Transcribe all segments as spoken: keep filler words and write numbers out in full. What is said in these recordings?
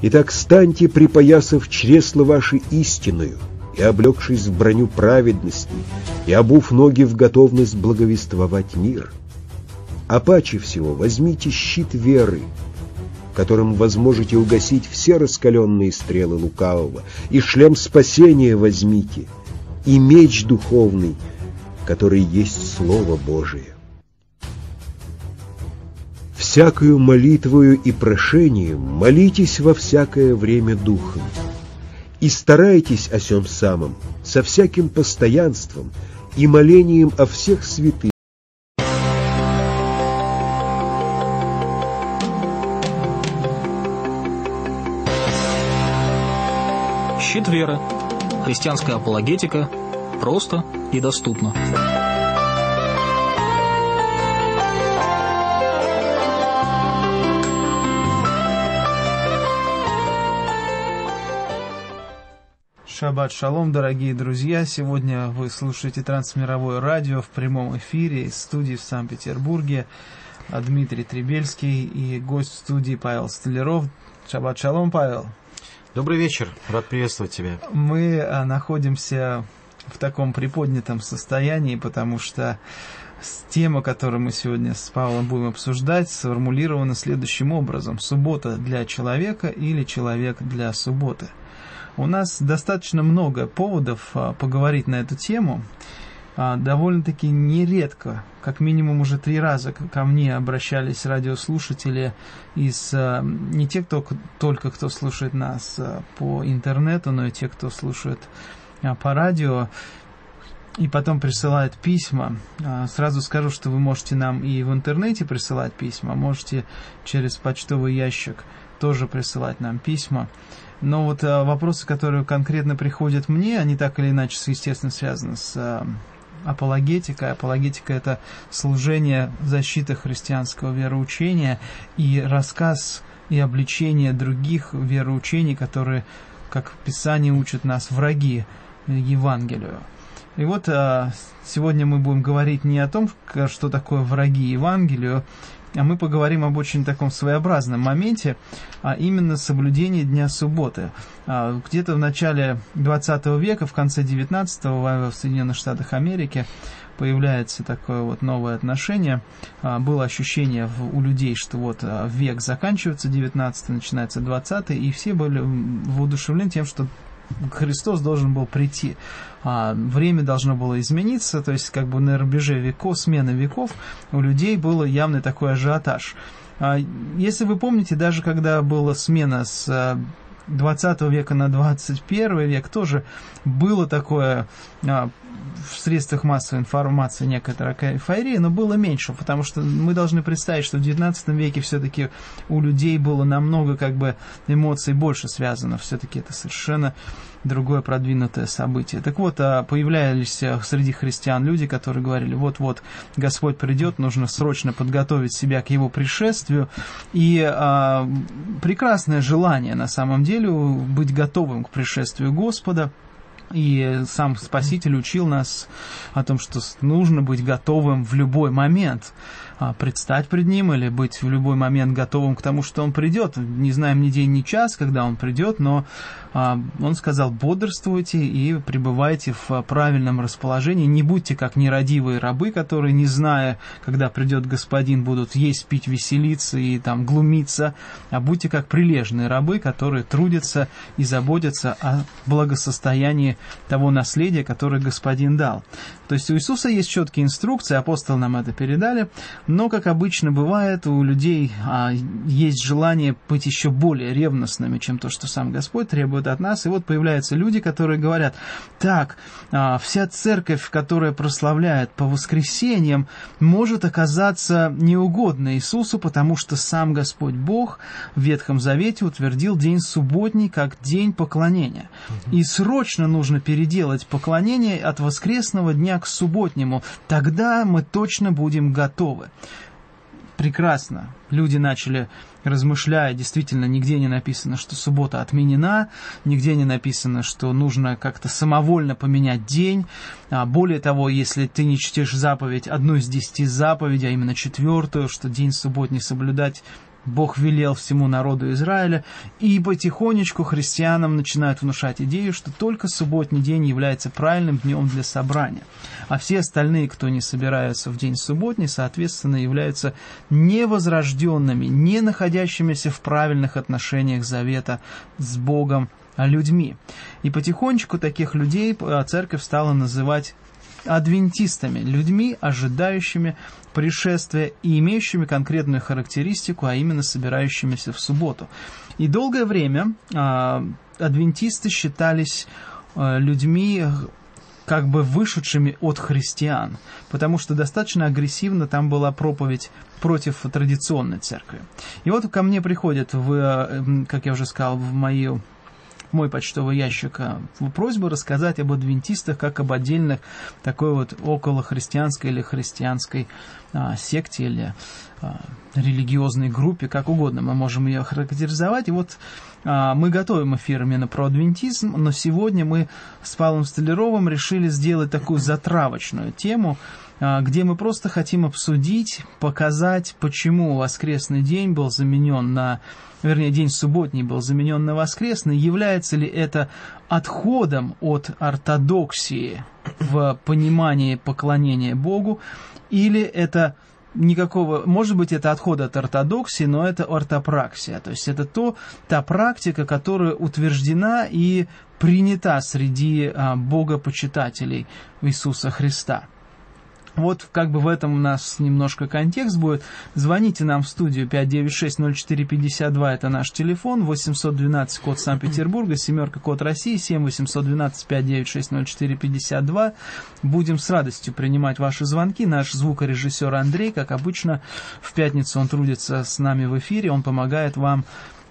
Итак, станьте, припоясав чресла ваши истиною, и облегшись в броню праведности, и обув ноги в готовность благовествовать мир. А паче всего возьмите щит веры, которым возможете угасить все раскаленные стрелы лукавого, и шлем спасения возьмите, и меч духовный, который есть Слово Божие. Всякою молитвою и прошением молитесь во всякое время Духом, и старайтесь о сем самом со всяким постоянством и молением о всех святых. Щит веры. Христианская апологетика. Просто и доступно. Шаббат шалом, дорогие друзья! Сегодня вы слушаете Трансмировое радио в прямом эфире из студии в Санкт-Петербурге. Дмитрий Требельский и гость в студии Павел Столяров. Шаббат шалом, Павел! Добрый вечер, рад приветствовать тебя. Мы находимся в таком приподнятом состоянии, потому что тема, которую мы сегодня с Павлом будем обсуждать, сформулирована следующим образом: суббота для человека или человек для субботы. У нас достаточно много поводов поговорить на эту тему. Довольно-таки нередко, как минимум уже три раза ко мне обращались радиослушатели из не те, кто только кто слушает нас по интернету, но и те, кто слушает по радио, и потом присылают письма. Сразу скажу, что вы можете нам и в интернете присылать письма, можете через почтовый ящик тоже присылать нам письма. Но вот вопросы, которые конкретно приходят мне, они так или иначе, естественно, связаны с апологетикой. Апологетика – это служение защиты христианского вероучения и рассказ и обличение других вероучений, которые, как Писание учит нас, враги Евангелию. И вот сегодня мы будем говорить не о том, что такое враги Евангелию, а мы поговорим об очень таком своеобразном моменте, а именно соблюдении Дня Субботы. Где-то в начале двадцатого века, в конце девятнадцатого, в Соединенных Штатах Америки появляется такое вот новое отношение. Было ощущение у людей, что вот век заканчивается, девятнадцатый, начинается двадцатый, и все были воодушевлены тем, что Христос должен был прийти. А, время должно было измениться, то есть как бы на рубеже веков, смены веков у людей был явный такой ажиотаж. А, если вы помните, даже когда была смена с двадцатого века на двадцать первый век, тоже было такое а, в средствах массовой информации некоторая эйфория, но было меньше, потому что мы должны представить, что в девятнадцатом веке все-таки у людей было намного как бы эмоций больше связано, все-таки это совершенно другое продвинутое событие. Так вот, появлялись среди христиан люди, которые говорили: вот-вот Господь придет, нужно срочно подготовить себя к Его пришествию. И а, прекрасное желание на самом деле быть готовым к пришествию Господа. И сам Спаситель учил нас о том, что нужно быть готовым в любой момент, предстать пред Ним или быть в любой момент готовым к тому, что Он придет. Не знаем ни день, ни час, когда Он придет, но Он сказал: бодрствуйте и пребывайте в правильном расположении. Не будьте как нерадивые рабы, которые, не зная, когда придет Господин, будут есть, пить, веселиться и там глумиться, а будьте как прилежные рабы, которые трудятся и заботятся о благосостоянии того наследия, которое Господин дал. То есть у Иисуса есть четкие инструкции, апостолы нам это передали, но, как обычно бывает, у людей а, есть желание быть еще более ревностными, чем то, что сам Господь требует от нас. И вот появляются люди, которые говорят: так, а, вся церковь, которая прославляет по воскресеньям, может оказаться неугодной Иисусу, потому что сам Господь Бог в Ветхом Завете утвердил день субботний как день поклонения. И срочно нужно переделать поклонение от воскресного дня к субботнему. Тогда мы точно будем готовы. Прекрасно. Люди начали, размышляя, действительно, нигде не написано, что суббота отменена, нигде не написано, что нужно как-то самовольно поменять день. А более того, если ты не чтишь заповедь, одну из десяти заповедей, а именно четвертую, что день субботний соблюдать Бог велел всему народу Израиля, и потихонечку христианам начинают внушать идею, что только субботний день является правильным днем для собрания, а все остальные, кто не собираются в день субботний, соответственно, являются невозрожденными, не находящимися в правильных отношениях завета с Богом людьми. И потихонечку таких людей церковь стала называть адвентистами, людьми, ожидающими пришествия и имеющими конкретную характеристику, а именно собирающимися в субботу. И долгое время а, адвентисты считались а, людьми, как бы вышедшими от христиан, потому что достаточно агрессивно там была проповедь против традиционной церкви. И вот ко мне приходят, в, как я уже сказал, в мою мой почтовый ящик просьбу рассказать об адвентистах как об отдельных такой вот околохристианской или христианской а, секте или а, религиозной группе, как угодно мы можем ее характеризовать. И вот а, мы готовим эфир именно про адвентизм, но сегодня мы с Павлом Столяровым решили сделать такую затравочную тему, а, где мы просто хотим обсудить, показать, почему воскресный день был заменен на вернее, день субботний был заменен на воскресный, является ли это отходом от ортодоксии в понимании поклонения Богу, или это никакого, может быть, это отход от ортодоксии, но это ортопраксия, то есть это то, та практика, которая утверждена и принята среди а, богопочитателей Иисуса Христа. Вот как бы в этом у нас немножко контекст будет. Звоните нам в студию пять девять шесть ноль четыре пятьдесят два, это наш телефон, восемь один два, код Санкт-Петербурга, семерка, код России, семь восемь один два пять девять шесть ноль четыре пятьдесят два. Будем с радостью принимать ваши звонки. Наш звукорежиссер Андрей, как обычно, в пятницу он трудится с нами в эфире, он помогает вам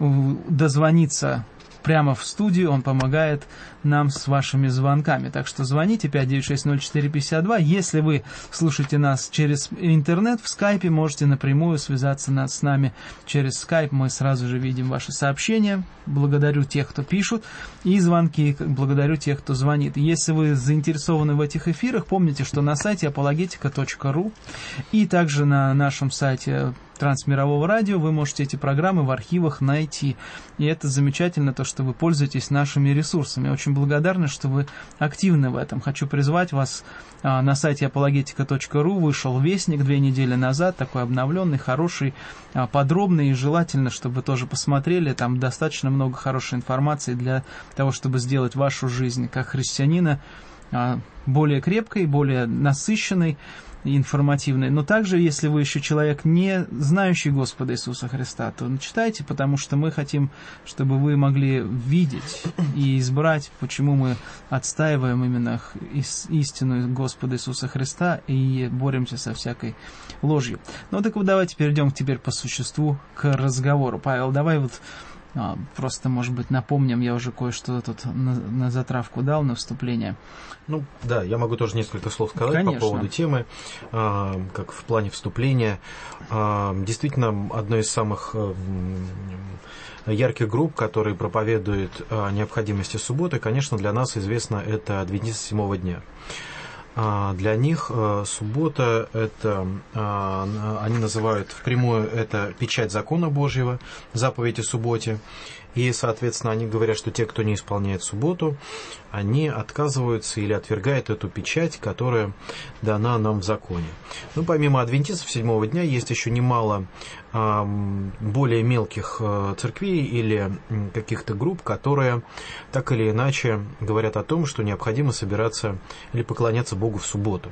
дозвониться прямо в студию, он помогает нам с вашими звонками. Так что звоните пять девять шесть ноль четыре пятьдесят два. Если вы слушаете нас через интернет, в скайпе можете напрямую связаться с нами через скайп. Мы сразу же видим ваши сообщения. Благодарю тех, кто пишут, и звонки. Благодарю тех, кто звонит. Если вы заинтересованы в этих эфирах, помните, что на сайте апологетика точка ру и также на нашем сайте Трансмирового радио вы можете эти программы в архивах найти. И это замечательно, то, что вы пользуетесь нашими ресурсами. Я очень благодарны, что вы активны в этом. Хочу призвать вас, а, на сайте апологетика точка ру вышел вестник две недели назад, такой обновленный, хороший, а, подробный, и желательно, чтобы вы тоже посмотрели. Там достаточно много хорошей информации для того, чтобы сделать вашу жизнь как христианина а, более крепкой, более насыщенной, информативной. Но также, если вы еще человек, не знающий Господа Иисуса Христа, то читайте, потому что мы хотим, чтобы вы могли видеть и избрать, почему мы отстаиваем именно истину Господа Иисуса Христа и боремся со всякой ложью. Ну так вот, давайте перейдем теперь по существу к разговору. Павел, давай вот А, просто, может быть, напомним, я уже кое-что тут на, на затравку дал, на вступление. Ну, да, я могу тоже несколько слов сказать Конечно. По поводу темы, а, как в плане вступления. А, действительно, одной из самых а, ярких групп, которые проповедуют о необходимости субботы, конечно, для нас известно, это адвентисты седьмого дня. Для них суббота, это, они называют впрямую, это печать закона Божьего, заповедь о субботе. И, соответственно, они говорят, что те, кто не исполняет субботу, они отказываются или отвергают эту печать, которая дана нам в законе. Ну, помимо адвентистов седьмого дня, есть еще немало а, более мелких а, церквей или каких-то групп, которые так или иначе говорят о том, что необходимо собираться или поклоняться Богу в субботу.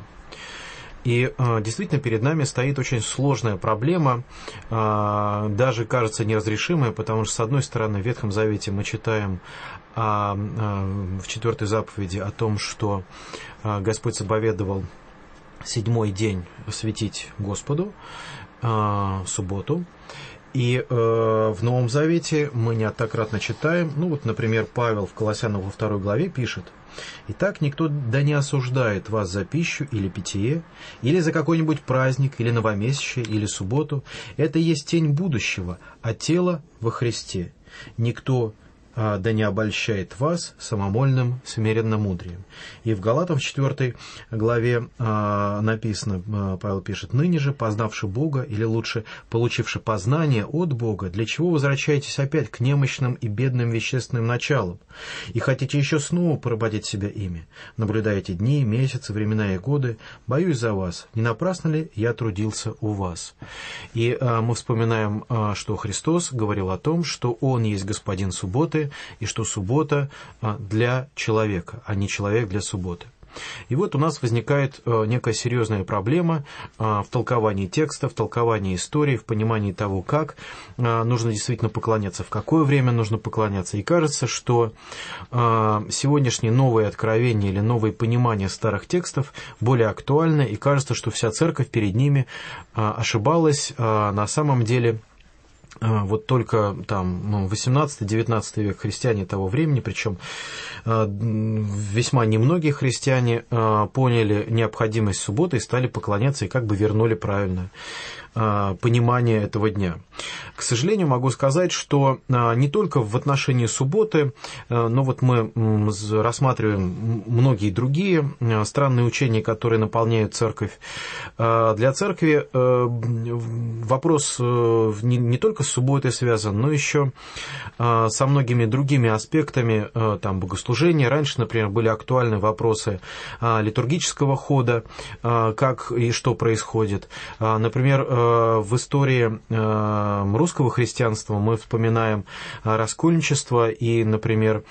И э, действительно перед нами стоит очень сложная проблема, э, даже кажется неразрешимая, потому что, с одной стороны, в Ветхом Завете мы читаем э, э, в четвертой заповеди о том, что э, Господь заповедовал седьмой день светить Господу, э, субботу. И э, в Новом Завете мы неоднократно читаем, ну вот, например, Павел в Колоссянам во второй главе пишет: «Итак, никто да не осуждает вас за пищу или питье, или за какой-нибудь праздник, или новомесячие, или субботу. Это есть тень будущего, а тело во Христе. Никто да не обольщает вас самомольным смиренномудрием. И в Галатам в четвёртой главе написано, Павел пишет: ныне же, познавши Бога, или лучше, получивши познание от Бога, для чего возвращаетесь опять к немощным и бедным вещественным началам, и хотите еще снова поработить себя ими? Наблюдаете дни, месяцы, времена и годы, боюсь за вас, не напрасно ли я трудился у вас? И мы вспоминаем, что Христос говорил о том, что Он есть Господин субботы, и что суббота для человека, а не человек для субботы. И вот у нас возникает некая серьезная проблема в толковании текста, в толковании истории, в понимании того, как нужно действительно поклоняться, в какое время нужно поклоняться. И кажется, что сегодняшние новые откровения или новые понимания старых текстов более актуальны, и кажется, что вся церковь перед ними ошибалась. На самом деле, вот только там восемнадцатый-девятнадцатый век христиане того времени, причем весьма немногие христиане поняли необходимость субботы и стали поклоняться, и как бы вернули правильное понимание этого дня. К сожалению, могу сказать, что не только в отношении субботы, но вот мы рассматриваем многие другие странные учения, которые наполняют церковь. Для церкви вопрос не только с субботой связан, но еще со многими другими аспектами там, богослужения. Раньше, например, были актуальны вопросы литургического хода, как и что происходит. Например, в истории русского христианства мы вспоминаем раскольничество и, например,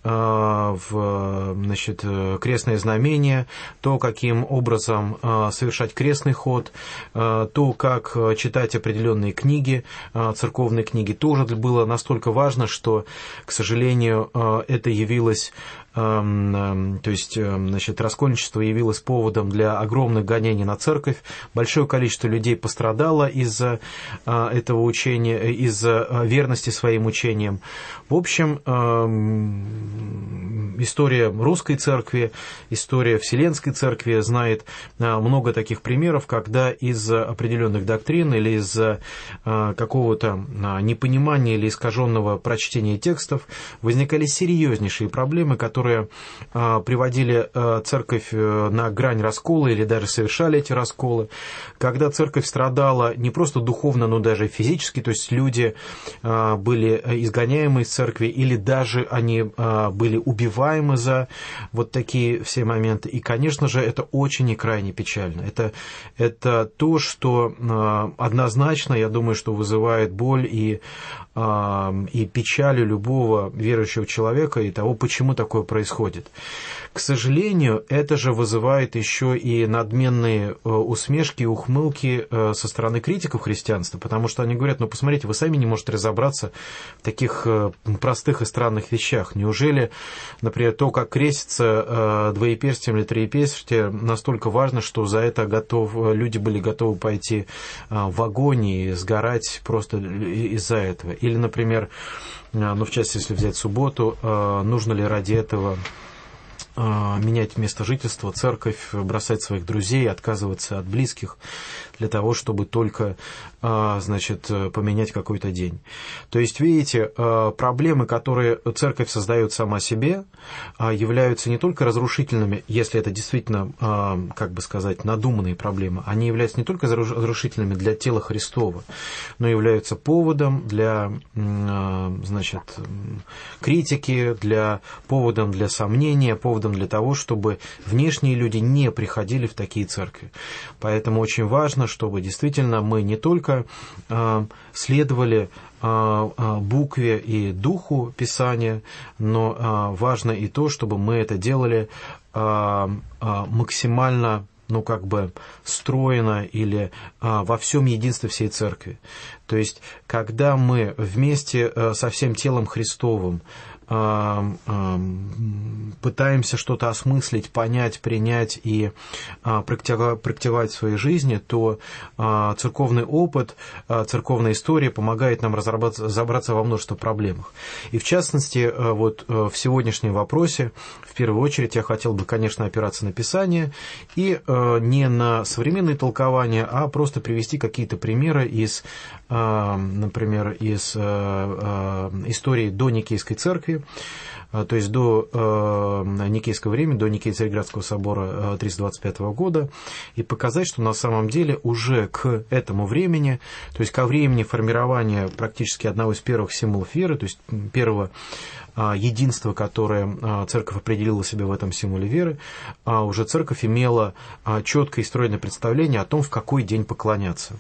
в, значит, крестное знамение, то, каким образом совершать крестный ход, то, как читать определенные книги, церковные книги, тоже было настолько важно, что, к сожалению, это явилось... То есть, значит, раскольничество явилось поводом для огромных гонений на церковь. Большое количество людей пострадало из-за этого учения, из-за верности своим учениям. В общем, история русской церкви, история Вселенской церкви знает много таких примеров, когда из-за определенных доктрин или из-за какого-то непонимания или искаженного прочтения текстов возникали серьезнейшие проблемы, которые которые приводили церковь на грань раскола или даже совершали эти расколы, когда церковь страдала не просто духовно, но даже физически, то есть люди были изгоняемы из церкви или даже они были убиваемы за вот такие все моменты. И, конечно же, это очень и крайне печально. Это, это то, что однозначно, я думаю, что вызывает боль и, и печаль у любого верующего человека и того, почему такое происходит. К сожалению, это же вызывает еще и надменные усмешки и ухмылки со стороны критиков христианства, потому что они говорят: ну, посмотрите, вы сами не можете разобраться в таких простых и странных вещах. Неужели, например, то, как крестится двоеперстием или троеперстие, настолько важно, что за это готов, люди были готовы пойти в огонь и сгорать просто из-за этого? Или, например, ну, в частности, если взять субботу, нужно ли ради этого менять место жительства, церковь, бросать своих друзей, отказываться от близких для того, чтобы только, значит, поменять какой-то день. То есть, видите, проблемы, которые церковь создает сама себе, являются не только разрушительными, если это действительно, как бы сказать, надуманные проблемы, они являются не только разрушительными для тела Христова, но являются поводом для, значит, критики, для, поводом для сомнения, поводом для того, чтобы внешние люди не приходили в такие церкви. Поэтому очень важно, чтобы действительно мы не только э, следовали э, букве и духу Писания, но э, важно и то, чтобы мы это делали э, э, максимально, ну, как бы стройно или а, во всем единстве всей церкви. То есть, когда мы вместе а, со всем телом Христовым а, а, пытаемся что-то осмыслить, понять, принять и а, практиковать, практиковать в своей жизни, то а, церковный опыт, а, церковная история помогает нам разобраться, разобраться во множестве проблемах. И в частности, а, вот а, в сегодняшнем вопросе, в первую очередь, я хотел бы, конечно, опираться на Писание и не на современные толкования, а просто привести какие-то примеры из например, из истории до Никейской церкви, то есть до Никейского времени, до Никейо-Царьградского собора триста двадцать пятого года, и показать, что на самом деле уже к этому времени, то есть ко времени формирования практически одного из первых символов веры, то есть первого единства, которое церковь определила себе в этом символе веры, уже церковь имела четкое и стройное представление о том, в какой день поклоняться.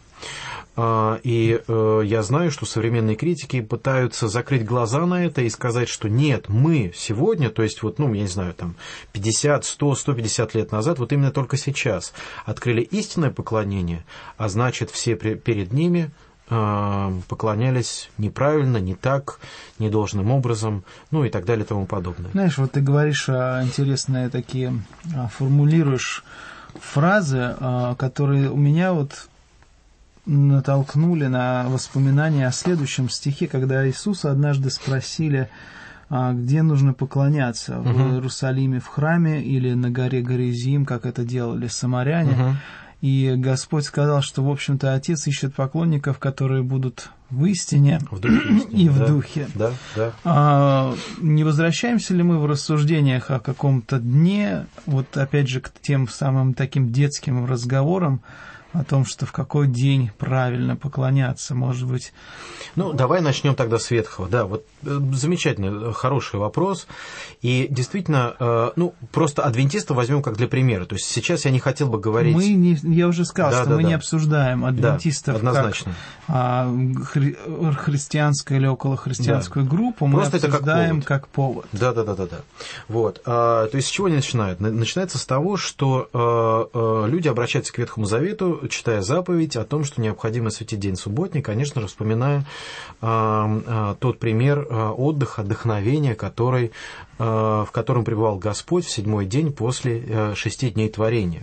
И я знаю, что современные критики пытаются закрыть глаза на это и сказать, что нет, мы сегодня, то есть вот, ну, я не знаю, там пятьдесят, сто, сто пятьдесят лет назад, вот именно только сейчас открыли истинное поклонение, а значит, все перед ними поклонялись неправильно, не так, недолжным образом, ну и так далее и тому подобное. Знаешь, вот ты говоришь интересные такие, формулируешь фразы, которые у меня вот натолкнули на воспоминания о следующем стихе, когда Иисуса однажды спросили, где нужно поклоняться, uh-huh. в Иерусалиме в храме или на горе Горизим, как это делали самаряне. Uh-huh. И Господь сказал, что, в общем-то, Отец ищет поклонников, которые будут в истине в духе, и в да, духе. Да, да. А, не возвращаемся ли мы в рассуждениях о каком-то дне, вот опять же к тем самым таким детским разговорам, о том, что в какой день правильно поклоняться, может быть. Ну, давай начнем тогда с ветхого. Да, вот замечательный, хороший вопрос. И действительно, ну, просто адвентистов возьмем как для примера. То есть сейчас я не хотел бы говорить... Мы не, я уже сказал, да, что да, мы да. не обсуждаем адвентистов, да, однозначно. Как а, хри, христианскую или околохристианскую да. группу. Мы просто обсуждаем как повод. Да, да, да, да, да. Вот. А, то есть с чего они начинают? Начинается с того, что а, а, люди обращаются к Ветхому Завету, читая заповедь о том, что необходимо светить день субботний, конечно же, вспоминая а, а, тот пример а, отдыха, отдохновения, который, а, в котором пребывал Господь в седьмой день после а, шести дней творения.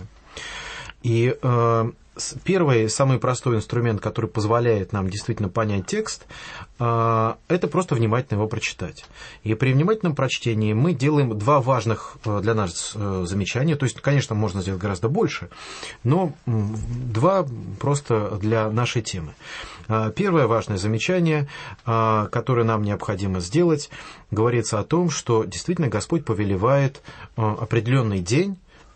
И а, первый, самый простой инструмент, который позволяет нам действительно понять текст, это просто внимательно его прочитать. И при внимательном прочтении мы делаем два важных для нас замечания. То есть, конечно, можно сделать гораздо больше, но два просто для нашей темы. Первое важное замечание, которое нам необходимо сделать, говорится о том, что действительно Господь повелевает определенный день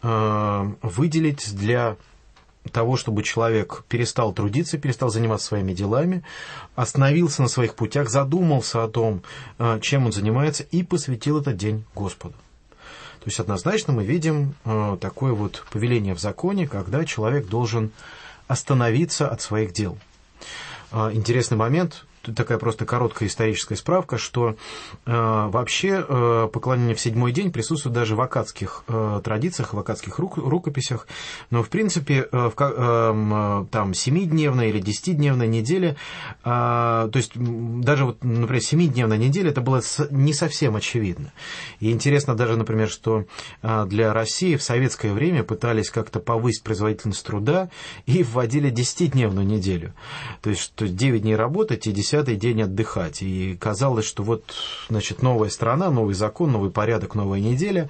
выделить для того, чтобы человек перестал трудиться, перестал заниматься своими делами, остановился на своих путях, задумался о том, чем он занимается, и посвятил этот день Господу. То есть однозначно мы видим такое вот повеление в законе, когда человек должен остановиться от своих дел. Интересный момент, такая просто короткая историческая справка, что э, вообще э, поклонение в седьмой день присутствует даже в аккадских э, традициях, в аккадских рук, рукописях, но в принципе э, в, э, там семидневная или десятидневная неделя, э, то есть даже вот, например, семидневная неделя, это было не совсем очевидно. И интересно даже, например, что э, для России в советское время пытались как-то повысить производительность труда и вводили десятидневную неделю, то есть что девять дней работать и десять день отдыхать. И казалось, что вот, значит, новая страна, новый закон, новый порядок, новая неделя.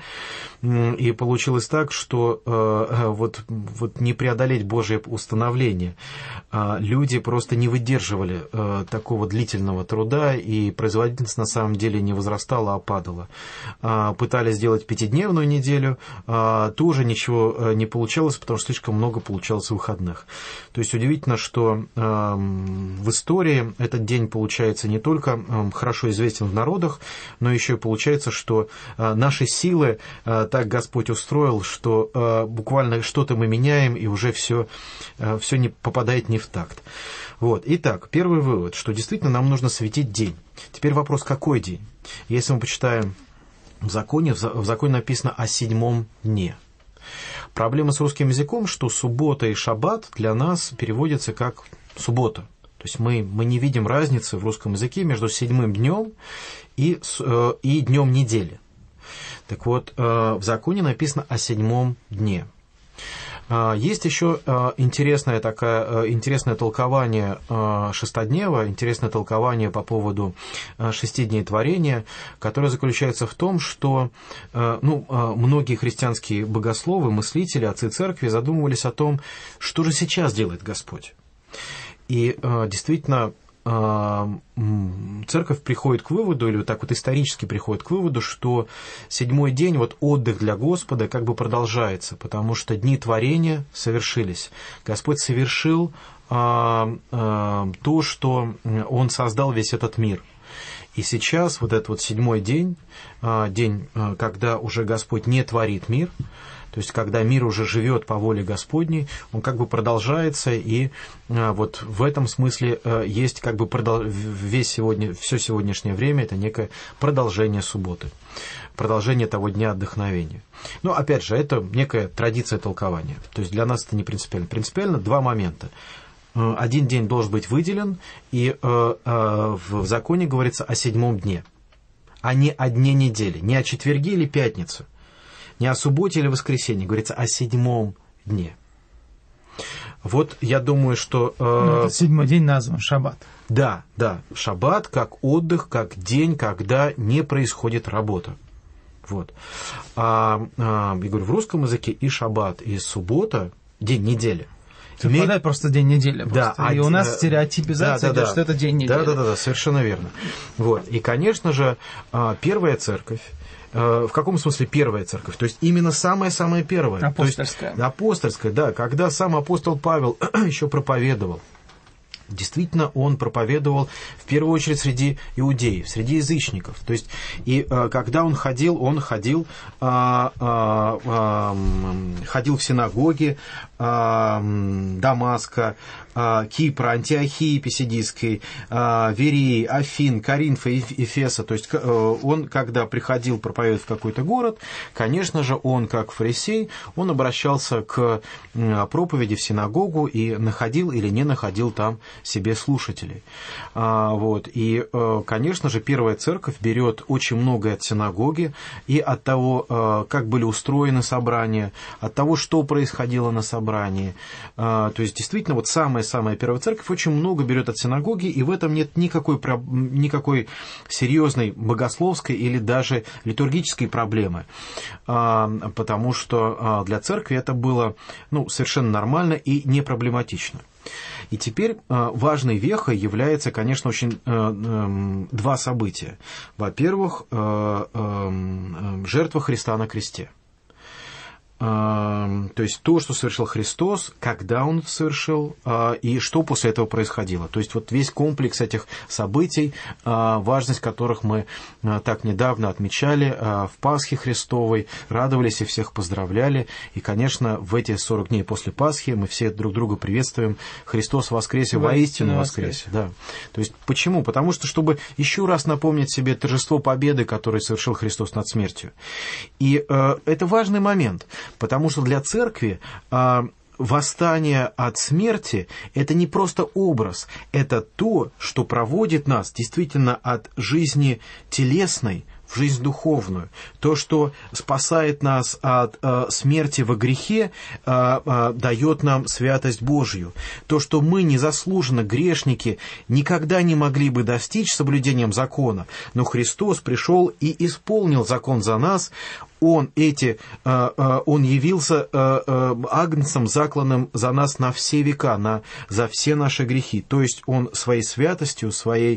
И получилось так, что э, вот, вот не преодолеть Божие установление. А люди просто не выдерживали э, такого длительного труда, и производительность на самом деле не возрастала, а падала. А, пытались сделать пятидневную неделю, а, тоже ничего не получалось, потому что слишком много получалось выходных. То есть удивительно, что э, в истории этот день получается не только хорошо известен в народах, но еще и получается, что наши силы так Господь устроил, что буквально что-то мы меняем, и уже все, все не попадает не в такт. Вот. Итак, первый вывод, что действительно нам нужно светить день. Теперь вопрос, какой день? Если мы почитаем в законе, в законе написано о седьмом дне. Проблема с русским языком, что суббота и шаббат для нас переводятся как суббота. То есть мы, мы не видим разницы в русском языке между седьмым днем и, и днем недели. Так вот, в законе написано о седьмом дне. Есть еще интересное, такое, интересное толкование шестоднева, интересное толкование по поводу шести дней творения, которое заключается в том, что ну, многие христианские богословы, мыслители, отцы церкви задумывались о том, что же сейчас делает Господь. И И действительно, церковь приходит к выводу, или вот так вот исторически приходит к выводу, что седьмой день, вот отдых для Господа, как бы продолжается, потому что дни творения совершились. Господь совершил а, а, то, что Он создал весь этот мир. И сейчас вот этот вот седьмой день, а, день, а, когда уже Господь не творит мир, то есть, когда мир уже живет по воле Господней, он как бы продолжается, и а, вот в этом смысле а, есть как бы продол... весь сегодня, все сегодняшнее время это некое продолжение субботы, продолжение того дня отдохновения. Но, опять же, это некая традиция толкования. То есть, для нас это не принципиально. Принципиально два момента. Один день должен быть выделен, и а, а, в законе говорится о седьмом дне, а не о дне недели, не о четверге или пятнице. Не о субботе или воскресенье, говорится о седьмом дне. Вот я думаю, что... Э, ну, этот седьмой день назван шаббат. Да, да, шаббат как отдых, как день, когда не происходит работа. Вот. А, а, я говорю, в русском языке и шаббат, и суббота, день недели. Совпадает имеет... просто день недели. Да, просто. И а... у нас стереотипизация да, да, идет, да. что это день недели. Да, да, да, да, совершенно верно. Вот. И, конечно же, первая церковь, в каком смысле первая церковь? То есть именно самая-самая первая. Апостольская. То есть, апостольская, да. Когда сам апостол Павел еще проповедовал. Действительно, он проповедовал в первую очередь среди иудеев, среди язычников. То есть, и а, когда он ходил, он ходил, а, а, а, ходил в синагоги а, Дамаска, а, Кипра, Антиохии Писидийской, а, Верии, Афин, Коринфа, Эфеса. То есть, он, когда приходил проповедовать в какой-то город, конечно же, он, как фарисей, он обращался к проповеди в синагогу и находил или не находил там себе слушателей. А, вот. И, конечно же, первая церковь берет очень многое от синагоги и от того, как были устроены собрания, от того, что происходило на собрании. А, то есть, действительно, вот самая-самая первая церковь очень много берет от синагоги, и в этом нет никакой, никакой серьезной богословской или даже литургической проблемы. А, потому что для церкви это было ну, совершенно нормально и не проблематично. И теперь важной вехой является, конечно, очень два события. Во-первых, жертва Христа на кресте. То есть то, что совершил Христос, когда Он это совершил, и что после этого происходило. То есть вот весь комплекс этих событий, важность которых мы так недавно отмечали в Пасхе Христовой, радовались и всех поздравляли. И, конечно, в эти сорок дней после Пасхи мы все друг друга приветствуем. Христос воскресе, воистину воскресе. Да. То есть почему? Потому что, чтобы еще раз напомнить себе торжество победы, которое совершил Христос над смертью. И э, это важный момент. Потому что для церкви а, восстание от смерти – это не просто образ, это то, что проводит нас действительно от жизни телесной в жизнь духовную. То, что спасает нас от э, смерти во грехе, э, э, дает нам святость Божью. То, что мы незаслуженно, грешники, никогда не могли бы достичь соблюдением закона, но Христос пришел и исполнил закон за нас. Он, эти, он явился агнцем, закланным за нас на все века, на, за все наши грехи. То есть Он своей святостью, своей,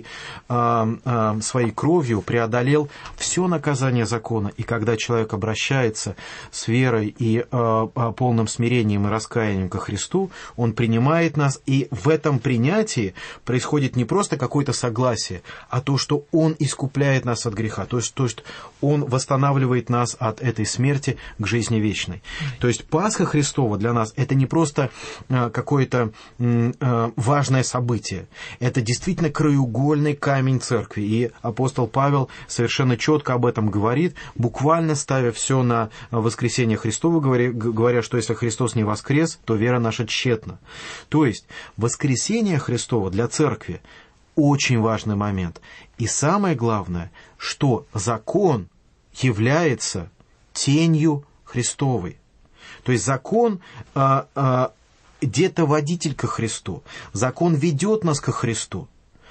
своей кровью преодолел все наказание закона. И когда человек обращается с верой и полным смирением и раскаянием ко Христу, он принимает нас, и в этом принятии происходит не просто какое-то согласие, а то, что Он искупляет нас от греха, то есть, то, что Он восстанавливает нас от этой смерти к жизни вечной. То есть Пасха Христова для нас это не просто какое-то важное событие, это действительно краеугольный камень церкви. И апостол Павел совершенно четко об этом говорит, буквально ставя все на воскресение Христово, говоря, говоря, что если Христос не воскрес, то вера наша тщетна. То есть воскресение Христово для церкви очень важный момент. И самое главное, что закон является тенью Христовой. То есть закон а, а, где-то водитель ко Христу. Закон ведет нас ко Христу.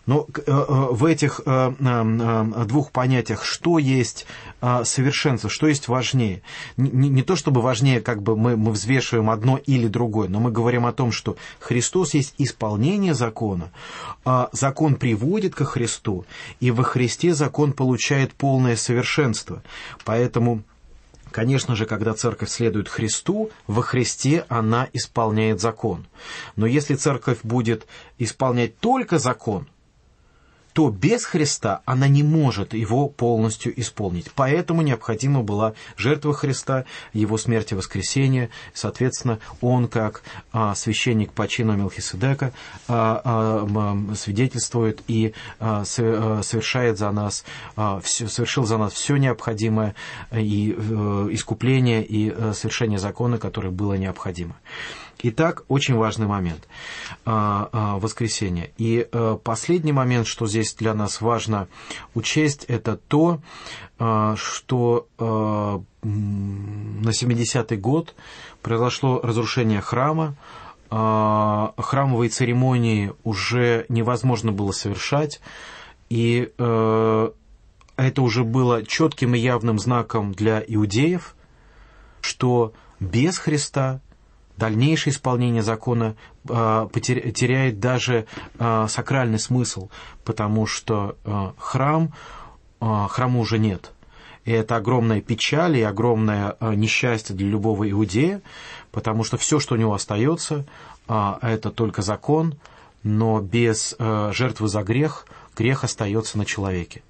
Но в этих двух понятиях, что есть совершенство, что есть важнее? Не, не то, чтобы важнее, как бы мы, мы взвешиваем одно или другое, но мы говорим о том, что Христос есть исполнение закона, а закон приводит ко Христу, и во Христе закон получает полное совершенство. Поэтому, конечно же, когда церковь следует Христу, во Христе она исполняет закон. Но если церковь будет исполнять только закон, то без Христа она не может его полностью исполнить. Поэтому необходима была жертва Христа, его смерть и воскресение. Соответственно, он, как а, священник по чину Мелхиседека, а, а, свидетельствует и а, совершает за нас, а, все, совершил за нас все необходимое, и а, искупление, и а, совершение закона, которое было необходимо. Итак, очень важный момент а, а, воскресения. И а, последний момент, что здесь для нас важно учесть, это то, а, что а, на семидесятый год произошло разрушение храма, а, храмовые церемонии уже невозможно было совершать, и а, это уже было четким и явным знаком для иудеев, что без Христа дальнейшее исполнение закона э, потер, теряет даже э, сакральный смысл, потому что э, храм, э, храма уже нет. И это огромная печаль и огромное э, несчастье для любого иудея, потому что все, что у него остается, э, это только закон, но без э, жертвы за грех, грех остается на человеке.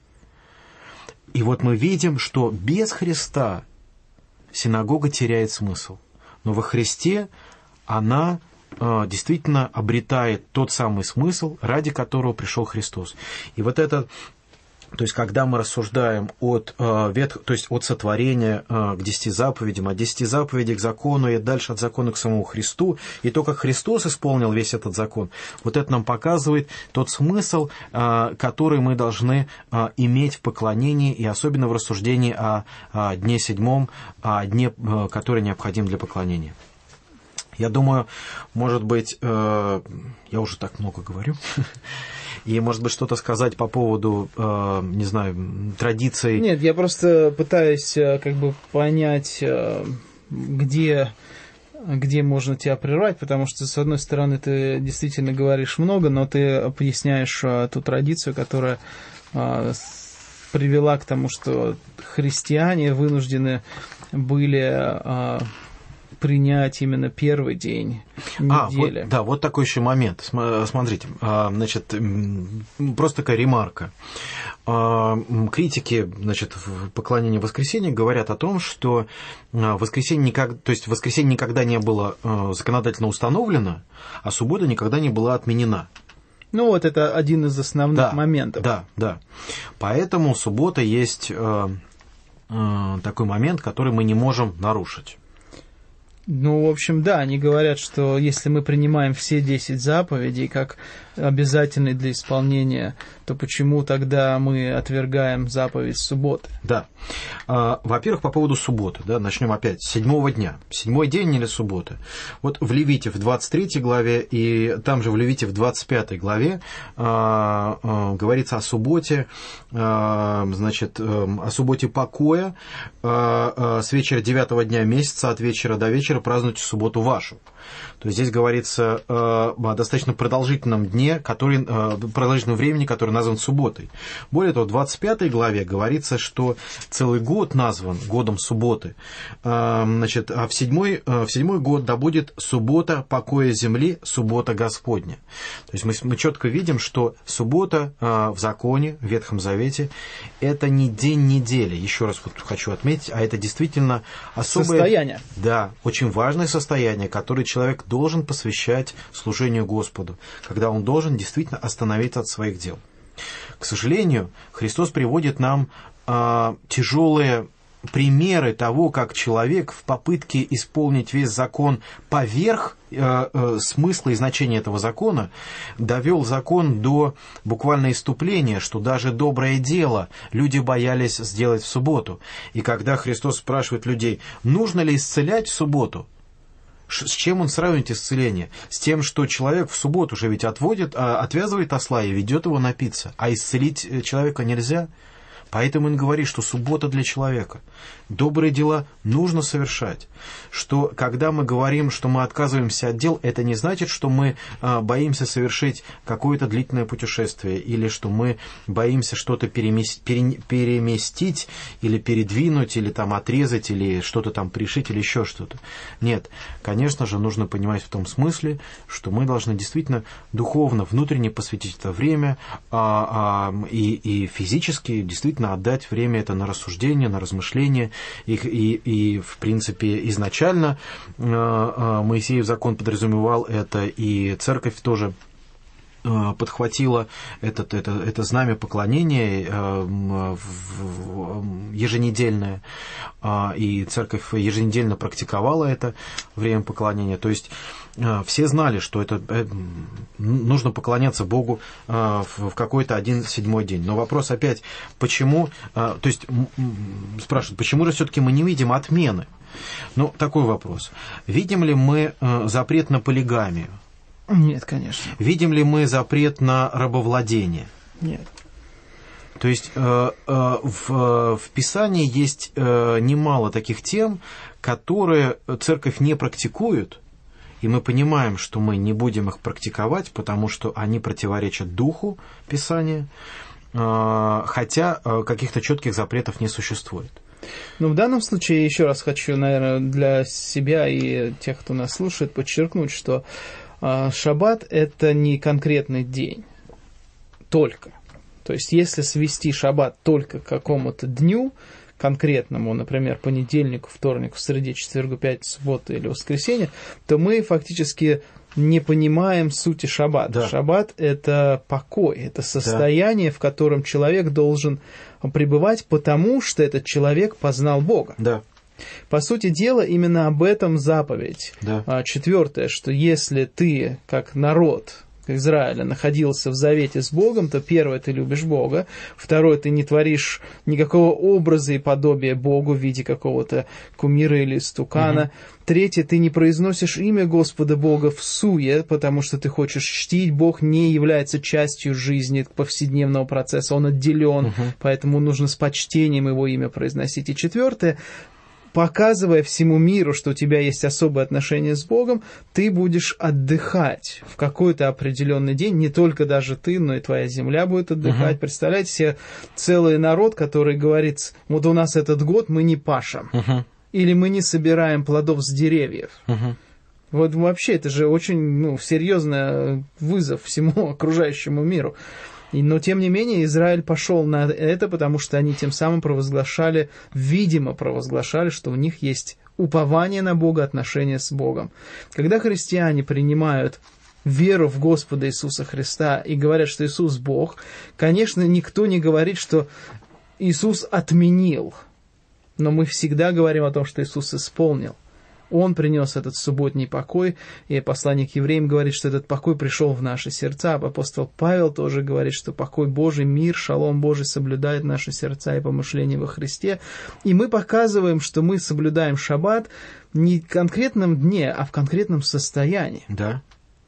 И вот мы видим, что без Христа синагога теряет смысл. Но во Христе она э, действительно обретает тот самый смысл, ради которого пришел Христос. И вот это, то есть, когда мы рассуждаем от, э, ветх, то есть от сотворения э, к десяти заповедям, от десяти заповедей к закону, и дальше от закона к самому Христу, и то, как Христос исполнил весь этот закон, вот это нам показывает тот смысл, э, который мы должны э, иметь в поклонении, и особенно в рассуждении о, о дне седьмом, о дне, э, который необходим для поклонения. Я думаю, может быть, э, я уже так много говорю, и, может быть, что-то сказать по поводу, э, не знаю, традиций. Нет, я просто пытаюсь как бы понять, где, где можно тебя прервать, потому что, с одной стороны, ты действительно говоришь много, но ты объясняешь ту традицию, которая привела к тому, что христиане вынуждены были принять именно первый день недели. А, вот, да, вот такой еще момент. Смотрите, значит, просто такая ремарка. Критики, значит, в поклонении воскресенья говорят о том, что воскресенье никогда, то есть воскресенье никогда не было законодательно установлено, а суббота никогда не была отменена. Ну, вот это один из основных да, моментов. Да, да. Поэтому суббота есть э, э, такой момент, который мы не можем нарушить. Ну, в общем, да, они говорят, что если мы принимаем все десять заповедей как обязательные для исполнения, то почему тогда мы отвергаем заповедь субботы? Да. Во-первых, по поводу субботы, да, начнем опять с седьмого дня. Седьмой день или суббота? Вот в Левите в двадцать третьей главе и там же в Левите в двадцать пятой главе а, а, говорится о субботе, а, значит, о субботе покоя, а, а, с вечера девятого дня месяца, от вечера до вечера празднуйте субботу вашу. То есть здесь говорится о достаточно продолжительном дне, который, продолжительном времени, который назван субботой. Более того, в двадцать пятой главе говорится, что целый год назван годом субботы. Значит, а в седьмой, в седьмой год да будет суббота покоя земли, суббота Господня. То есть мы, мы четко видим, что суббота в законе, в Ветхом Завете, это не день недели. Еще раз вот хочу отметить, а это действительно особое... Состояние. Да, очень важное состояние, которое человек должен посвящать служению Господу, когда он должен действительно остановиться от своих дел. К сожалению, Христос приводит нам э, тяжелые примеры того, как человек в попытке исполнить весь закон поверх э, э, смысла и значения этого закона довел закон до буквально исступления, что даже доброе дело люди боялись сделать в субботу. И когда Христос спрашивает людей, нужно ли исцелять в субботу, С чем он сравнивает исцеление? С тем, что человек в субботу уже ведь отводит, отвязывает осла и ведет его напиться, а исцелить человека нельзя. Поэтому он говорит, что суббота для человека. Добрые дела нужно совершать. Что когда мы говорим, что мы отказываемся от дел, это не значит, что мы а, боимся совершить какое-то длительное путешествие, или что мы боимся что-то переместить, пере, переместить или передвинуть, или там отрезать, или что-то там пришить, или еще что-то. Нет, конечно же, нужно понимать в том смысле, что мы должны действительно духовно, внутренне посвятить это время, а, а, и, и физически действительно отдать время это на рассуждение, на размышление. И, и, и в принципе, изначально Моисеев закон подразумевал это, и церковь тоже подхватила этот, это, это знамя поклонения еженедельное, и церковь еженедельно практиковала это время поклонения. То есть все знали, что это нужно поклоняться Богу в какой-то один седьмой день. Но вопрос опять, почему, то есть спрашивают, почему же все-таки мы не видим отмены? Ну, такой вопрос. Видим ли мы запрет на полигамию? Нет, конечно. Видим ли мы запрет на рабовладение? Нет. То есть э, э, в, в Писании есть э, немало таких тем, которые церковь не практикует, и мы понимаем, что мы не будем их практиковать, потому что они противоречат духу Писания, э, хотя э, каких-то четких запретов не существует. Ну, в данном случае, еще раз хочу, наверное, для себя и тех, кто нас слушает, подчеркнуть, что э, шаббат – это не конкретный день только. То есть, если свести шаббат только к какому-то дню конкретному, например, понедельнику, вторнику, среде, четвергу, пятницу, субботу или воскресенье, то мы фактически не понимаем сути шаббата. Да. Шаббат – это покой, это состояние, да, в котором человек должен пребывать, потому что этот человек познал Бога. Да. По сути дела, именно об этом заповедь. Да. Четвертое, что если ты, как народ Израиля, находился в завете с Богом, то первое, ты любишь Бога, второе, ты не творишь никакого образа и подобия Богу в виде какого-то кумира или стукана, угу. Третье, ты не произносишь имя Господа Бога в суе, потому что ты хочешь чтить. Бог не является частью жизни повседневного процесса, он отделен, угу. Поэтому нужно с почтением его имя произносить. И четвертое, показывая всему миру, что у тебя есть особое отношение с Богом, ты будешь отдыхать в какой-то определенный день. Не только даже ты, но и твоя земля будет отдыхать. Uh-huh. Представляете себе целый народ, который говорит, вот у нас этот год мы не пашем. Uh-huh. Или мы не собираем плодов с деревьев. Uh-huh. Вот вообще это же очень ну, серьезный вызов всему окружающему миру. Но, тем не менее, Израиль пошел на это, потому что они тем самым провозглашали, видимо, провозглашали, что у них есть упование на Бога, отношения с Богом. Когда христиане принимают веру в Господа Иисуса Христа и говорят, что Иисус Бог, конечно, никто не говорит, что Иисус отменил. Но мы всегда говорим о том, что Иисус исполнил. Он принес этот субботний покой, и послание к евреям говорит, что этот покой пришел в наши сердца. Апостол Павел тоже говорит, что покой Божий, мир, шалом Божий соблюдает наши сердца и помышления во Христе. И мы показываем, что мы соблюдаем шаббат не в конкретном дне, а в конкретном состоянии. Да.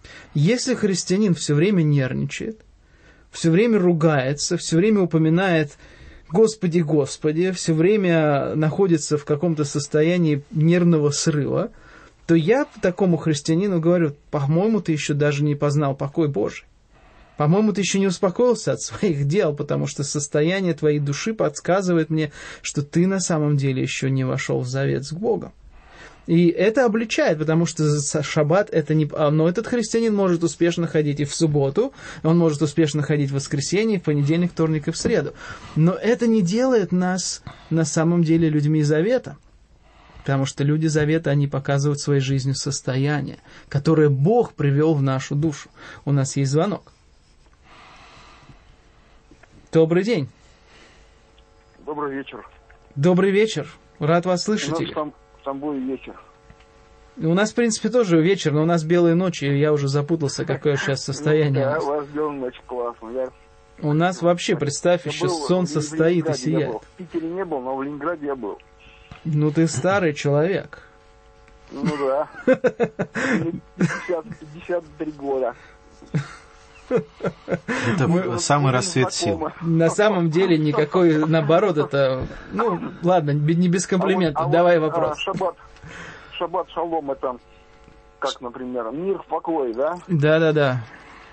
Если христианин все время нервничает, все время ругается, все время упоминает «Господи, Господи», все время находится в каком-то состоянии нервного срыва, то я такому христианину говорю, по-моему, ты еще даже не познал покой Божий. По-моему, ты еще не успокоился от своих дел, потому что состояние твоей души подсказывает мне, что ты на самом деле еще не вошел в завет с Богом. И это обличает, потому что шаббат это не... Но этот христианин может успешно ходить и в субботу, он может успешно ходить в воскресенье, в понедельник, вторник и в среду. Но это не делает нас на самом деле людьми завета. Потому что люди завета, они показывают своей жизнью состояние, которое Бог привел в нашу душу. У нас есть звонок. Добрый день. Добрый вечер. Добрый вечер. Рад вас слышать. В Тамбове вечер. У нас, в принципе, тоже вечер, но у нас белые ночи, и я уже запутался, какое сейчас состояние. Да, у вас белая ночь, классно. Я... У нас вообще, представь, еще был, солнце стоит и сияет. В Питере не был, но в Ленинграде я был. Ну, ты старый человек. Ну да. пятьдесят три года. Это Мы- самый расцвет сил. На самом деле никакой, наоборот, это... Ну, ладно, бе- не без комплиментов. А вот- Давай а вот, вопрос. а, шаббат, шаббат шалом это, как, например, мир в покое, да? Да-да-да.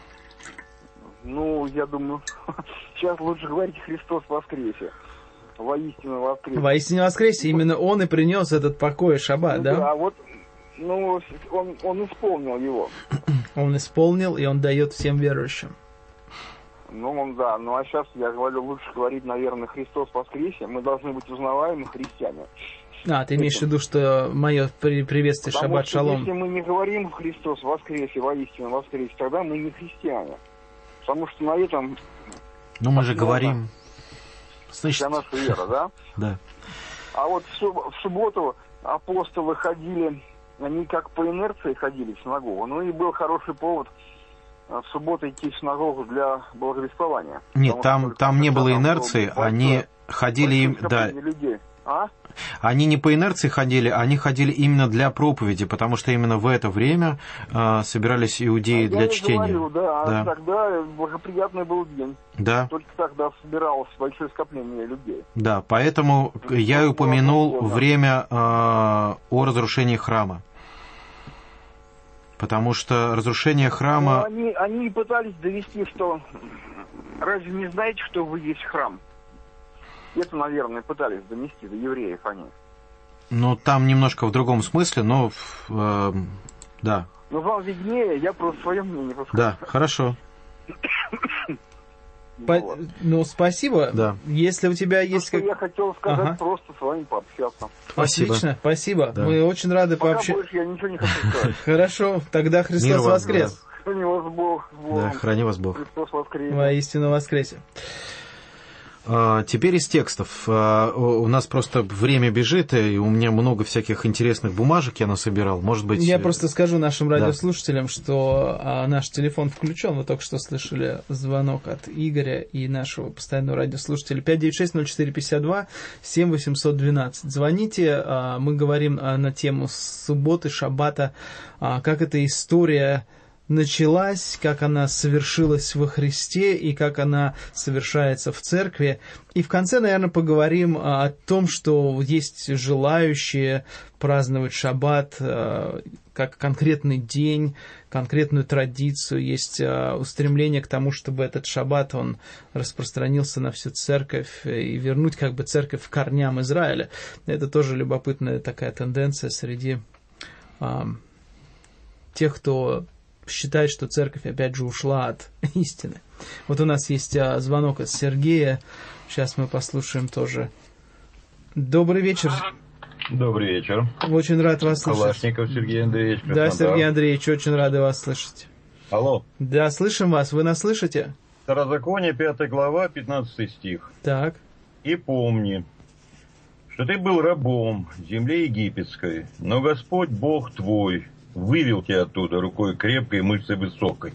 Ну, я думаю, сейчас лучше говорить Христос воскресе. Воистину воскресе. Воистине воскресе. Именно он и принес этот покой, шаббат, Ну да? А вот, ну, он, он исполнил его. Он исполнил, и он дает всем верующим. Ну, он, да. Ну, а сейчас, я говорю, лучше говорить, наверное, Христос воскресе. Мы должны быть узнаваемы христиане. А, ты имеешь в виду, что мое при- приветствие Потому шаббат что шалом. если мы не говорим Христос воскресе, воистину воскресе, тогда мы не христиане. Потому что на этом Ну, мы же Основа. говорим... Значит, вся наша вера, да? да. А вот в суб- в субботу апостолы ходили, они как по инерции ходили в синагогу, ну и был хороший повод а, в субботу идти в синагогу для благовествования. Нет, Потому там, что там не было там инерции, было они большое- ходили им... большое Да, скопление людей. А? они не по инерции ходили, они ходили именно для проповеди, потому что именно в это время а, собирались иудеи Я для и чтения. говорю, да, Да. тогда благоприятный был день. Да, Только тогда собиралось большое скопление людей. да, поэтому я и упомянул Ладно. время а, о разрушении храма. Потому что разрушение Но храма... они, они пытались довести, что разве не знаете, что вы есть храм? Это, наверное, пытались донести до евреев они. Ну, там немножко в другом смысле, но... э, да, Но вам виднее, я просто свое мнение подскажу. да, хорошо. По- Вот. Ну, спасибо. Да. Если у тебя То, есть... что как- я хотел сказать, Ага. просто с вами пообщаться. Спасибо. Отлично, спасибо. Да. Мы очень рады Пока пообщаться. больше я ничего не хочу сказать. Хорошо, тогда Мир Христос вам, воскрес. Храни вас Бог. с Богом. Да, храни вас Бог. Христос воскресе. Воистину воскресе. А, Теперь из текстов. А, У у нас просто время бежит, и у меня много всяких интересных бумажек я насобирал. Может быть... Я просто скажу нашим Да. радиослушателям, что а, наш телефон включен. Вы только что слышали звонок от Игоря и нашего постоянного радиослушателя. пять девять шесть ноль четыре пятьдесят два семь восемьсот двенадцать. Звоните, а, мы говорим а, на тему субботы, шаббата, а, как эта история началась, как она совершилась во Христе и как она совершается в церкви. И в конце, наверное, поговорим а, о том, что есть желающие праздновать шаббат а, как конкретный день, конкретную традицию. Есть а, устремление к тому, чтобы этот шаббат, он распространился на всю церковь и вернуть как бы церковь к корням Израиля. Это тоже любопытная такая тенденция среди а, тех, кто считает, что церковь опять же ушла от истины. Вот у нас есть а, звонок от Сергея. Сейчас мы послушаем тоже. Добрый вечер. Добрый вечер. Очень рад вас слышать. Калашников Сергей Андреевич. Да, Краснодар. Сергей Андреевич, очень рады вас слышать. Алло. Да, слышим вас. Вы нас слышите? Второзаконие, пятая глава, пятнадцатый стих. Так. «И помни, что ты был рабом в земле египетской, но Господь Бог твой вывел тебя оттуда рукой крепкой, мышцей высокой.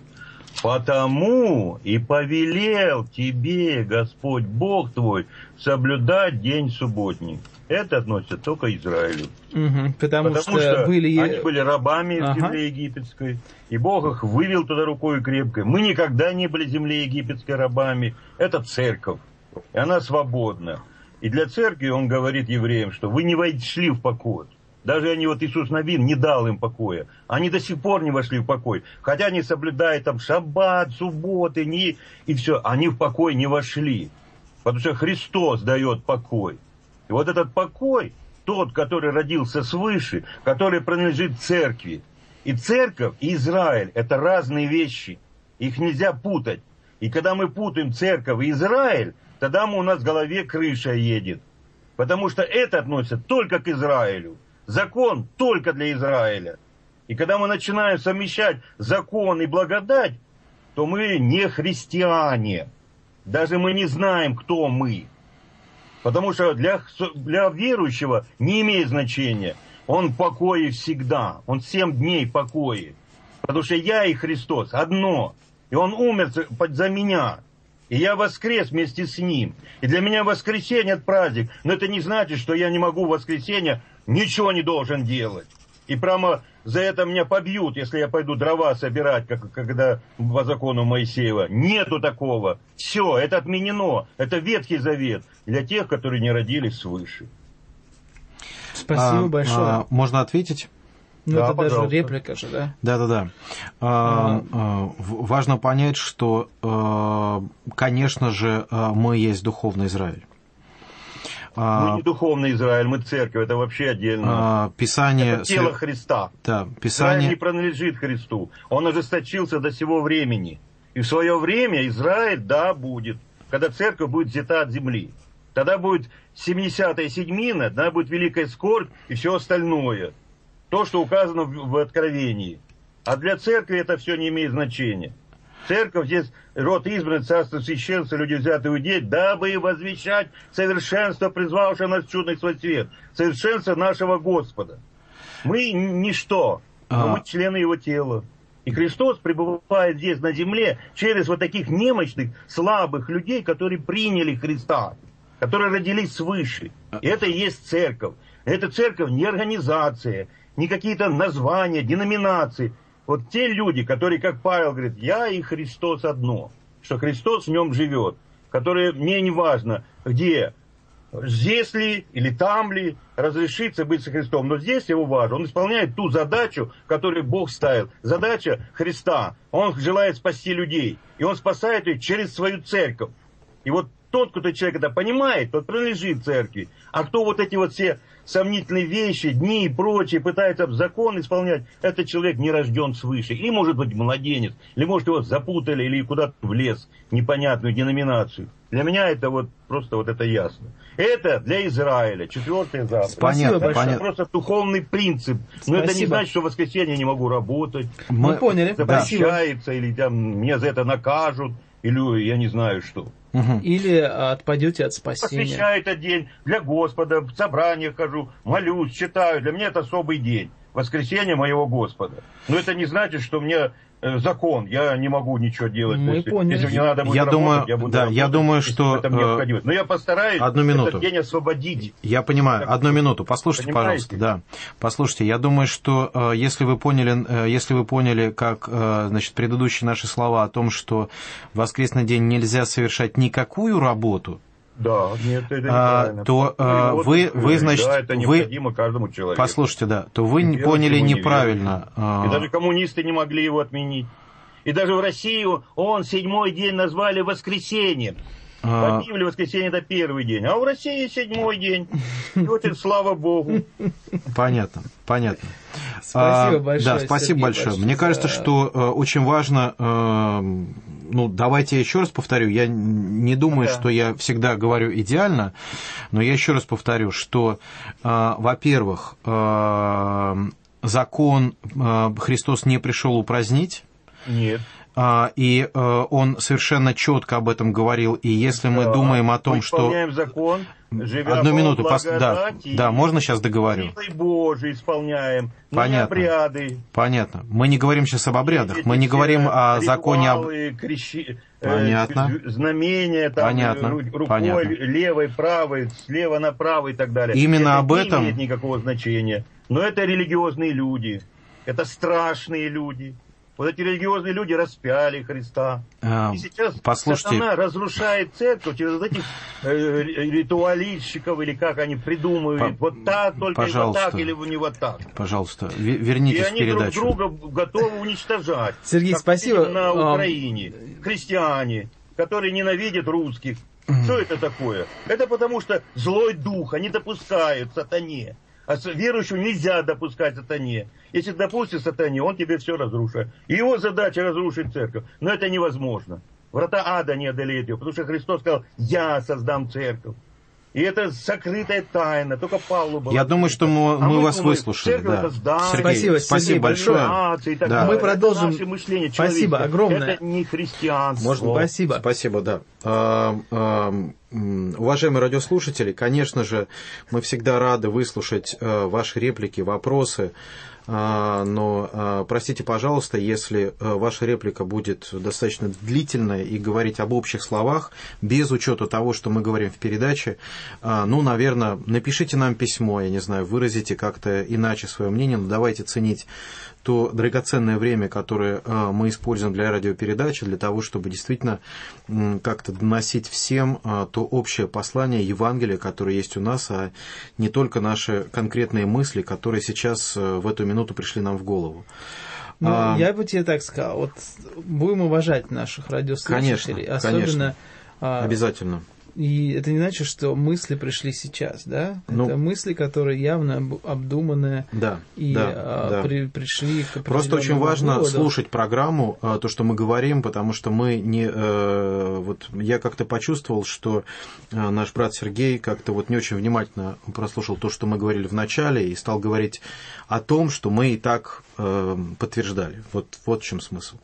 Потому и повелел тебе Господь Бог твой соблюдать день субботний». Это относится только к Израилю. Угу, потому, Потому что, что были... они были рабами Ага. в земле египетской, и Бог их вывел туда рукой крепкой. Мы никогда не были в земле египетской рабами. Это церковь, и она свободна. И для церкви он говорит евреям, что вы не вошли в покой. Даже они, вот Иисус Навин не дал им покоя. Они до сих пор не вошли в покой. Хотя они соблюдают там шаббат, субботы, не... и все. Они в покой не вошли. Потому что Христос дает покой. И вот этот покой, тот, который родился свыше, который принадлежит церкви. И церковь, и Израиль – это разные вещи. Их нельзя путать. И когда мы путаем церковь и Израиль, тогда у нас в голове крыша едет. Потому что это относится только к Израилю. Закон только для Израиля. И когда мы начинаем совмещать закон и благодать, то мы не христиане. Даже мы не знаем, кто мы. Потому что для, для верующего не имеет значения. Он в покое всегда. Он семь дней в покое. Потому что я и Христос одно. И Он умер за меня. И я воскрес вместе с Ним. И для меня воскресенье – это праздник. Но это не значит, что я не могу в воскресенье ничего не должен делать. И прямо за это меня побьют, если я пойду дрова собирать, как когда по закону Моисеева. Нету такого. Все, это отменено. Это Ветхий Завет для тех, которые не родились свыше. Спасибо а, большое. А, можно ответить? Ну, да, это пожалуйста. даже реплика же, да? Да-да-да. А, а, важно понять, что, конечно же, мы есть духовный Израиль. Мы не духовный Израиль, мы церковь, это вообще отдельно. Писание... Это тело Христа. Да, Писание... Израиль не принадлежит Христу. Он ожесточился до сего времени. И в свое время Израиль, да, будет. Когда церковь будет взята от земли. Тогда будет семидесятая седьмина, тогда будет великая скорбь и все остальное. То, что указано в, в Откровении. А для церкви это все не имеет значения. Церковь здесь, род избранный, царство священства, люди взяты удеть, дабы возвещать совершенство, призвавшее нас в чудный свой свет. Совершенство нашего Господа. Мы ничто, но мы члены Его тела. И Христос пребывает здесь на земле через вот таких немощных, слабых людей, которые приняли Христа, которые родились свыше. И это и есть церковь. Эта церковь не организация, не какие-то названия, деноминации. Вот те люди, которые, как Павел говорит, я и Христос одно, что Христос в нем живет, которые, мне не важно, где, здесь ли или там ли, разрешится быть со Христом, но здесь его важно, он исполняет ту задачу, которую Бог ставил, задача Христа, он желает спасти людей, и он спасает их через свою церковь. И вот тот, кто человек это понимает, тот принадлежит церкви, а кто вот эти вот все сомнительные вещи, дни и прочее, пытается закон исполнять, этот человек не рожден свыше. Или может быть младенец, или может его запутали, или куда-то влез в непонятную деноминацию. Для меня это вот просто вот это ясно. Это для Израиля, четвертая заповедь. Понятно, это понятно. просто духовный принцип. Но это не значит, что в воскресенье я не могу работать. Мы, Мы поняли. Запрещается, или там меня за это накажут, или я не знаю что. Угу. Или отпадете от спасения. Посвящаю этот день для Господа, в собраниях хожу, молюсь, читаю. Для меня это особый день. Воскресенье моего Господа. Но это не значит, что мне э, закон, я не могу ничего делать. Мы если, поняли. если мне надо будет я работать, думаю, я буду да, работать, я думаю, если что это необходимо. Но я постараюсь одну минуту. этот день освободить. Я понимаю. Так, одну минуту. Послушайте, понимаете? пожалуйста. Да. Послушайте, я думаю, что э, если вы поняли, э, если вы поняли, как э, значит, предыдущие наши слова о том, что в воскресный день нельзя совершать никакую работу, Да, нет, это а, неправильно. то а, вот, вы, вы, значит, да, это вы, необходимо каждому человеку. послушайте, да, то вы Верующему, поняли не неправильно. верующему. И даже коммунисты не могли его отменить. И даже в Россию он седьмой день назвали воскресеньем. А... По Библии воскресенье это первый день, а в России седьмой день. И вот это слава Богу. Понятно, понятно. Спасибо а, большое. Да, спасибо Сергей, большое. большое. Мне кажется, что э, очень важно, э, ну, давайте я еще раз повторю, я не думаю, да. что я всегда говорю идеально, но я еще раз повторю, что, э, во-первых, э, закон э, Христос не пришел упразднить. Нет. И он совершенно четко об этом говорил. И если мы да, думаем о том, мы что... исполняем закон, живя Одну по минуту, пос... да, и... да, можно сейчас договорю? Силой Божией исполняем, понятно. обряды. Понятно. Мы не говорим сейчас об обрядах, мы не говорим о законе об... Крещи... Понятно. Знамения, там, понятно. рукой понятно. левой, правой, слева направо и так далее. Именно это об не этом... имеет никакого значения. Но это религиозные люди, это страшные люди. Вот эти религиозные люди распяли Христа. А, и сейчас послушайте... сатана разрушает церковь через вот этих э, ритуалистчиков, или как они придумывают. По... Вот так, только Пожалуйста. и вот так, или не вот так. Пожалуйста, вернитесь в передачу. И они друг друга готовы уничтожать. Сергей, спасибо. На Украине. Христиане, которые ненавидят русских. Что это такое? Это потому что злой дух, они допускают сатане. А верующему нельзя допускать сатане. Если допустишь сатане, он тебе все разрушит. И его задача разрушить церковь. Но это невозможно. Врата ада не одолеют ее. Потому что Христос сказал, я создам церковь. И это сокрытая тайна. Только Павлу было. Я думаю, что мы, а мы, мы вас думаем, выслушали. Да. Сергей, спасибо, спасибо Сергей, большое. Да. Мы продолжим. Это наше мышление, спасибо огромное. Это не христианство. Можно? Спасибо. Спасибо, да. Уважаемые радиослушатели, конечно же, мы всегда рады выслушать ваши реплики, вопросы, но простите, пожалуйста, если ваша реплика будет достаточно длительная и говорить об общих словах, без учета того, что мы говорим в передаче, ну, наверное, напишите нам письмо, я не знаю, выразите как-то иначе свое мнение, но давайте ценить то драгоценное время, которое мы используем для радиопередачи, для того, чтобы действительно как-то доносить всем то общее послание Евангелия, которое есть у нас, а не только наши конкретные мысли, которые сейчас в эту минуту пришли нам в голову. Ну, а... я бы тебе так сказал, вот будем уважать наших радиослушателей, конечно, особенно... Конечно. Обязательно. И это не значит, что мысли пришли сейчас, да? Ну, это мысли, которые явно обдуманные да, и да, а, да. При, пришли к Просто очень важно выводу. Слушать программу, то, что мы говорим, потому что мы не... Вот я как-то почувствовал, что наш брат Сергей как-то вот не очень внимательно прослушал то, что мы говорили в начале, и стал говорить о том, что мы и так подтверждали. Вот, вот в чем смысл.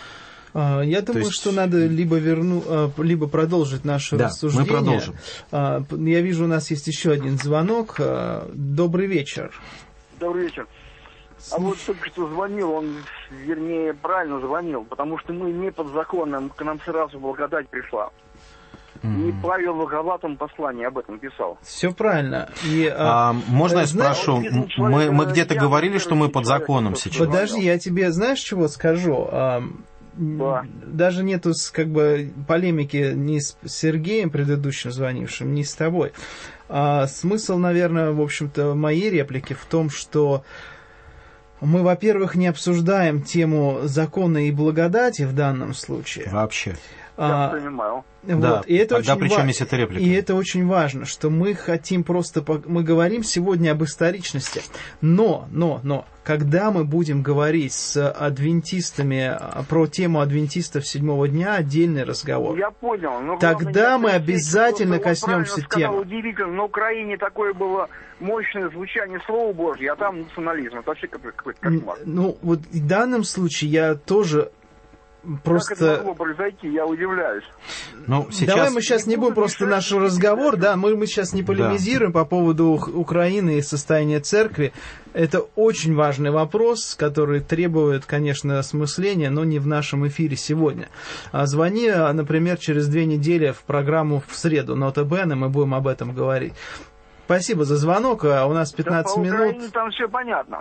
Я думаю, есть... что надо либо верну, либо продолжить наше да, рассуждение. Мы продолжим. Я вижу, у нас есть еще один звонок. Добрый вечер. Добрый вечер. А вот только что звонил, он, вернее, правильно звонил, потому что мы не под законом, к нам сразу благодать пришла. Mm-hmm. И Павел в Галатам послании об этом писал. Все правильно. И, а, можно я знаешь, спрошу? Мы, мы где-то говорили, что мы под законом сейчас. Подожди, я тебе, знаешь, чего скажу? Да. Даже нету как бы полемики ни с Сергеем, предыдущим звонившим, ни с тобой. А смысл, наверное, в общем-то, моей реплики в том, что мы, во-первых, не обсуждаем тему закона и благодати в данном случае. Вообще. Я понимаю. Вот. Да, и это тогда очень при чем ва- есть эта реплика? И это очень важно, что мы хотим просто... Мы говорим сегодня об историчности, но, но, но, когда мы будем говорить с адвентистами про тему адвентистов седьмого дня, отдельный разговор. Я понял. Но тогда мы обязательно коснемся темы. Удивительно, на Украине такое было мощное звучание Слова Божьего, а там национализм. Это вообще какой-то кошмар. Ну, вот в данном случае я тоже... Просто... Как это могло произойти, я удивляюсь. Ну, сейчас... Давай мы сейчас не будем просто наш разговор, да, мы, мы сейчас не полемизируем да. по поводу Украины и состояния церкви. Это очень важный вопрос, который требует, конечно, осмысления, но не в нашем эфире сегодня. А звони, например, через две недели в программу в среду, Нота Бene, мы будем об этом говорить. Спасибо за звонок, а у нас пятнадцать да, по минут. Украине там все понятно.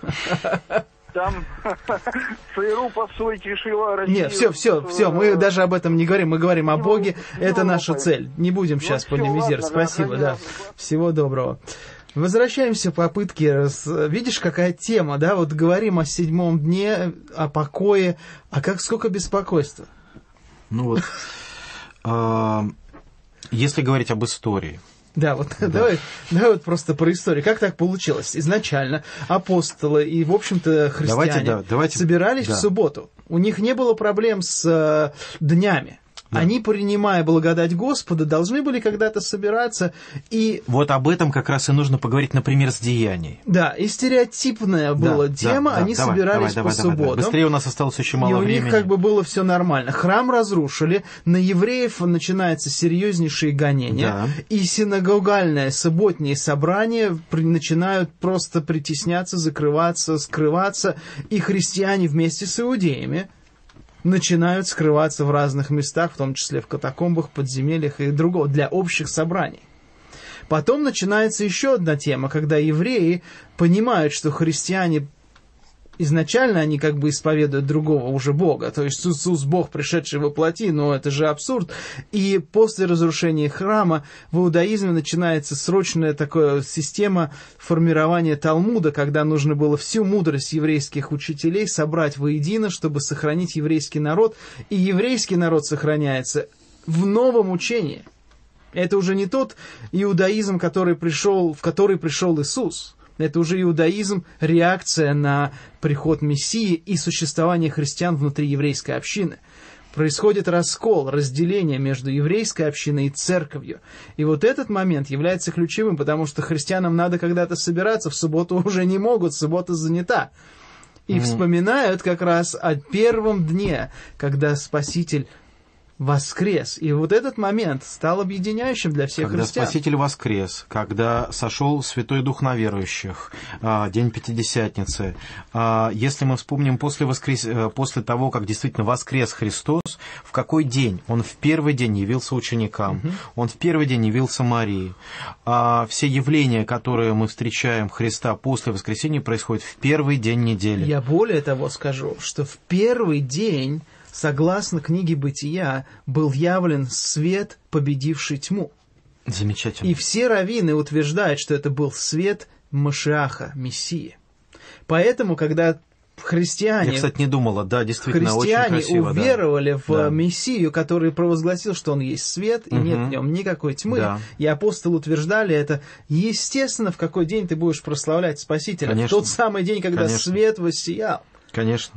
Там ЦРУ, по сути, решила Россию... Нет, все, все, все, мы даже об этом не говорим, мы говорим о Боге, это наша цель. Не будем сейчас полемизировать. Спасибо, да. Всего доброго. Возвращаемся к попытке. Видишь, какая тема, да? Вот говорим о седьмом дне, о покое, а как сколько беспокойства? Ну вот, если говорить об истории. Да, вот да. Давай, давай вот просто про историю. Как так получилось? Изначально апостолы и, в общем-то, христиане давайте, да, давайте, собирались да. в субботу. У них не было проблем с э, днями. Да. Они, принимая благодать Господа, должны были когда-то собираться и... Вот об этом как раз и нужно поговорить, например, с деяний. Да, и стереотипная была да, тема, да, да, они давай, собирались давай, по давай, субботам. Давай. Быстрее у нас осталось очень мало времени. И у времени. них как бы было все нормально. Храм разрушили, на евреев начинаются серьезнейшие гонения, да. и синагогальное субботние собрания начинают просто притесняться, закрываться, скрываться, и христиане вместе с иудеями начинают скрываться в разных местах, в том числе в катакомбах, подземельях и другого, для общих собраний. Потом начинается еще одна тема, когда евреи понимают, что христиане изначально они как бы исповедуют другого уже Бога, то есть Иисус Бог, пришедший во плоти, но это же абсурд. И после разрушения храма в иудаизме начинается срочная такая система формирования Талмуда, когда нужно было всю мудрость еврейских учителей собрать воедино, чтобы сохранить еврейский народ. И еврейский народ сохраняется в новом учении. Это уже не тот иудаизм, который пришел, в который пришел Иисус. Это уже иудаизм, реакция на приход Мессии и существование христиан внутри еврейской общины. Происходит раскол, разделение между еврейской общиной и церковью. И вот этот момент является ключевым, потому что христианам надо когда-то собираться, в субботу уже не могут, суббота занята. И mm-hmm. вспоминают как раз о первом дне, когда Спаситель воскрес. И вот этот момент стал объединяющим для всех когда христиан. Спаситель воскрес, когда сошел Святой Дух на верующих, день Пятидесятницы. Если мы вспомним после, воскрес... после того, как действительно воскрес Христос, в какой день? Он в первый день явился ученикам, угу. Он в первый день явился Марии. Все явления, которые мы встречаем Христа после воскресения, происходят в первый день недели. Я более того скажу, что в первый день, согласно книге Бытия, был явлен свет, победивший тьму. Замечательно. И все раввины утверждают, что это был свет Машиаха, Мессии. Поэтому, когда христиане... Я, кстати, не думала, да, действительно, христиане очень красиво. уверовали да. в да. Мессию, который провозгласил, что он есть свет, и угу. нет в нем никакой тьмы. Да. И апостолы утверждали это. Естественно, в какой день ты будешь прославлять Спасителя? Конечно. В тот самый день, когда Конечно. свет воссиял. Конечно.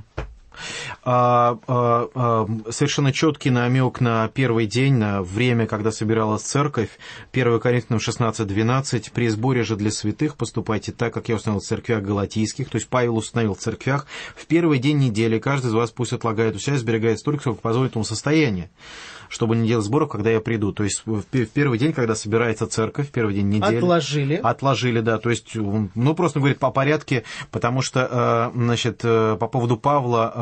А, а, а, совершенно четкий намек на первый день, на время, когда собиралась церковь. первое Коринфянам шестнадцать двенадцать. При сборе же для святых поступайте так, как я установил в церквях галатийских. То есть Павел установил в церквях. В первый день недели каждый из вас пусть отлагает у себя, сберегает столько, сколько позволит ему состояние, чтобы не делать сборов, когда я приду. То есть в первый день, когда собирается церковь, в первый день недели. Отложили. Отложили, да. То есть, ну, просто говорит по порядке, потому что, значит, по поводу Павла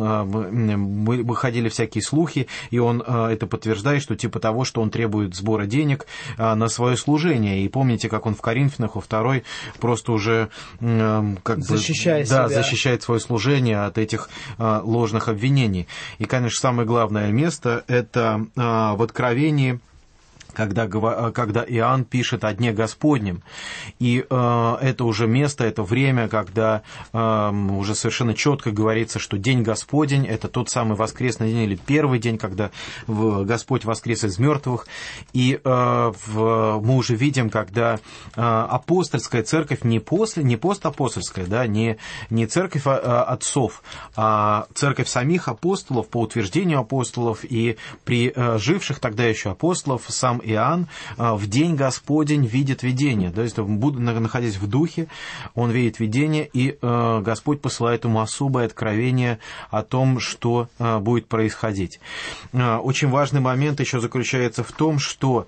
мы выходили всякие слухи, и он это подтверждает, что типа того, что он требует сбора денег на свое служение. И помните, как он в Коринфянах во второй просто уже как защищает бы, да, себя. защищает свое служение от этих ложных обвинений. И, конечно, самое главное место – это в Откровении, когда, когда Иоанн пишет о Дне Господнем. И э, это уже место, это время, когда э, уже совершенно четко говорится, что День Господень – это тот самый воскресный день или первый день, когда Господь воскрес из мертвых. И э, в, мы уже видим, когда э, апостольская церковь, не, после, не постапостольская, да, не, не церковь а, отцов, а церковь самих апостолов, по утверждению апостолов и при э, живших тогда еще апостолов, сам Иоанн в день Господень видит видение. То есть, находясь в духе, он видит видение, и Господь посылает ему особое откровение о том, что будет происходить. Очень важный момент еще заключается в том, что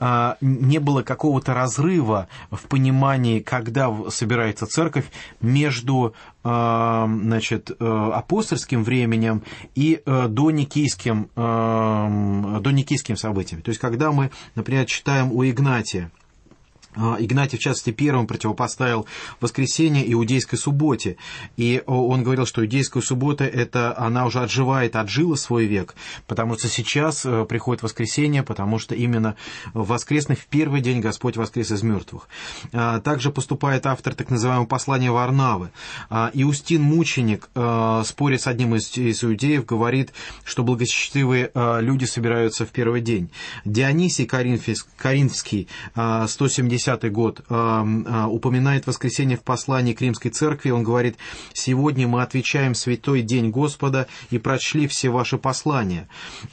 не было какого-то разрыва в понимании, когда собирается церковь, между, значит, апостольским временем и доникийским, доникийским событием. То есть, когда мы, например, читаем у Игнатия, Игнатий, в частности, первым противопоставил воскресенье иудейской субботе. И он говорил, что иудейская суббота, это она уже отживает, отжила свой век, потому что сейчас приходит воскресенье, потому что именно в воскресный, в первый день Господь воскрес из мертвых. Также поступает автор так называемого послания Варнавы. Иустин Мученик, споря с одним из, из иудеев, говорит, что благочестивые люди собираются в первый день. Дионисий Коринфский, сто семидесятый год, упоминает воскресенье в послании к Римской церкви. Он говорит: «Сегодня мы отвечаем святой день Господа и прочли все ваши послания».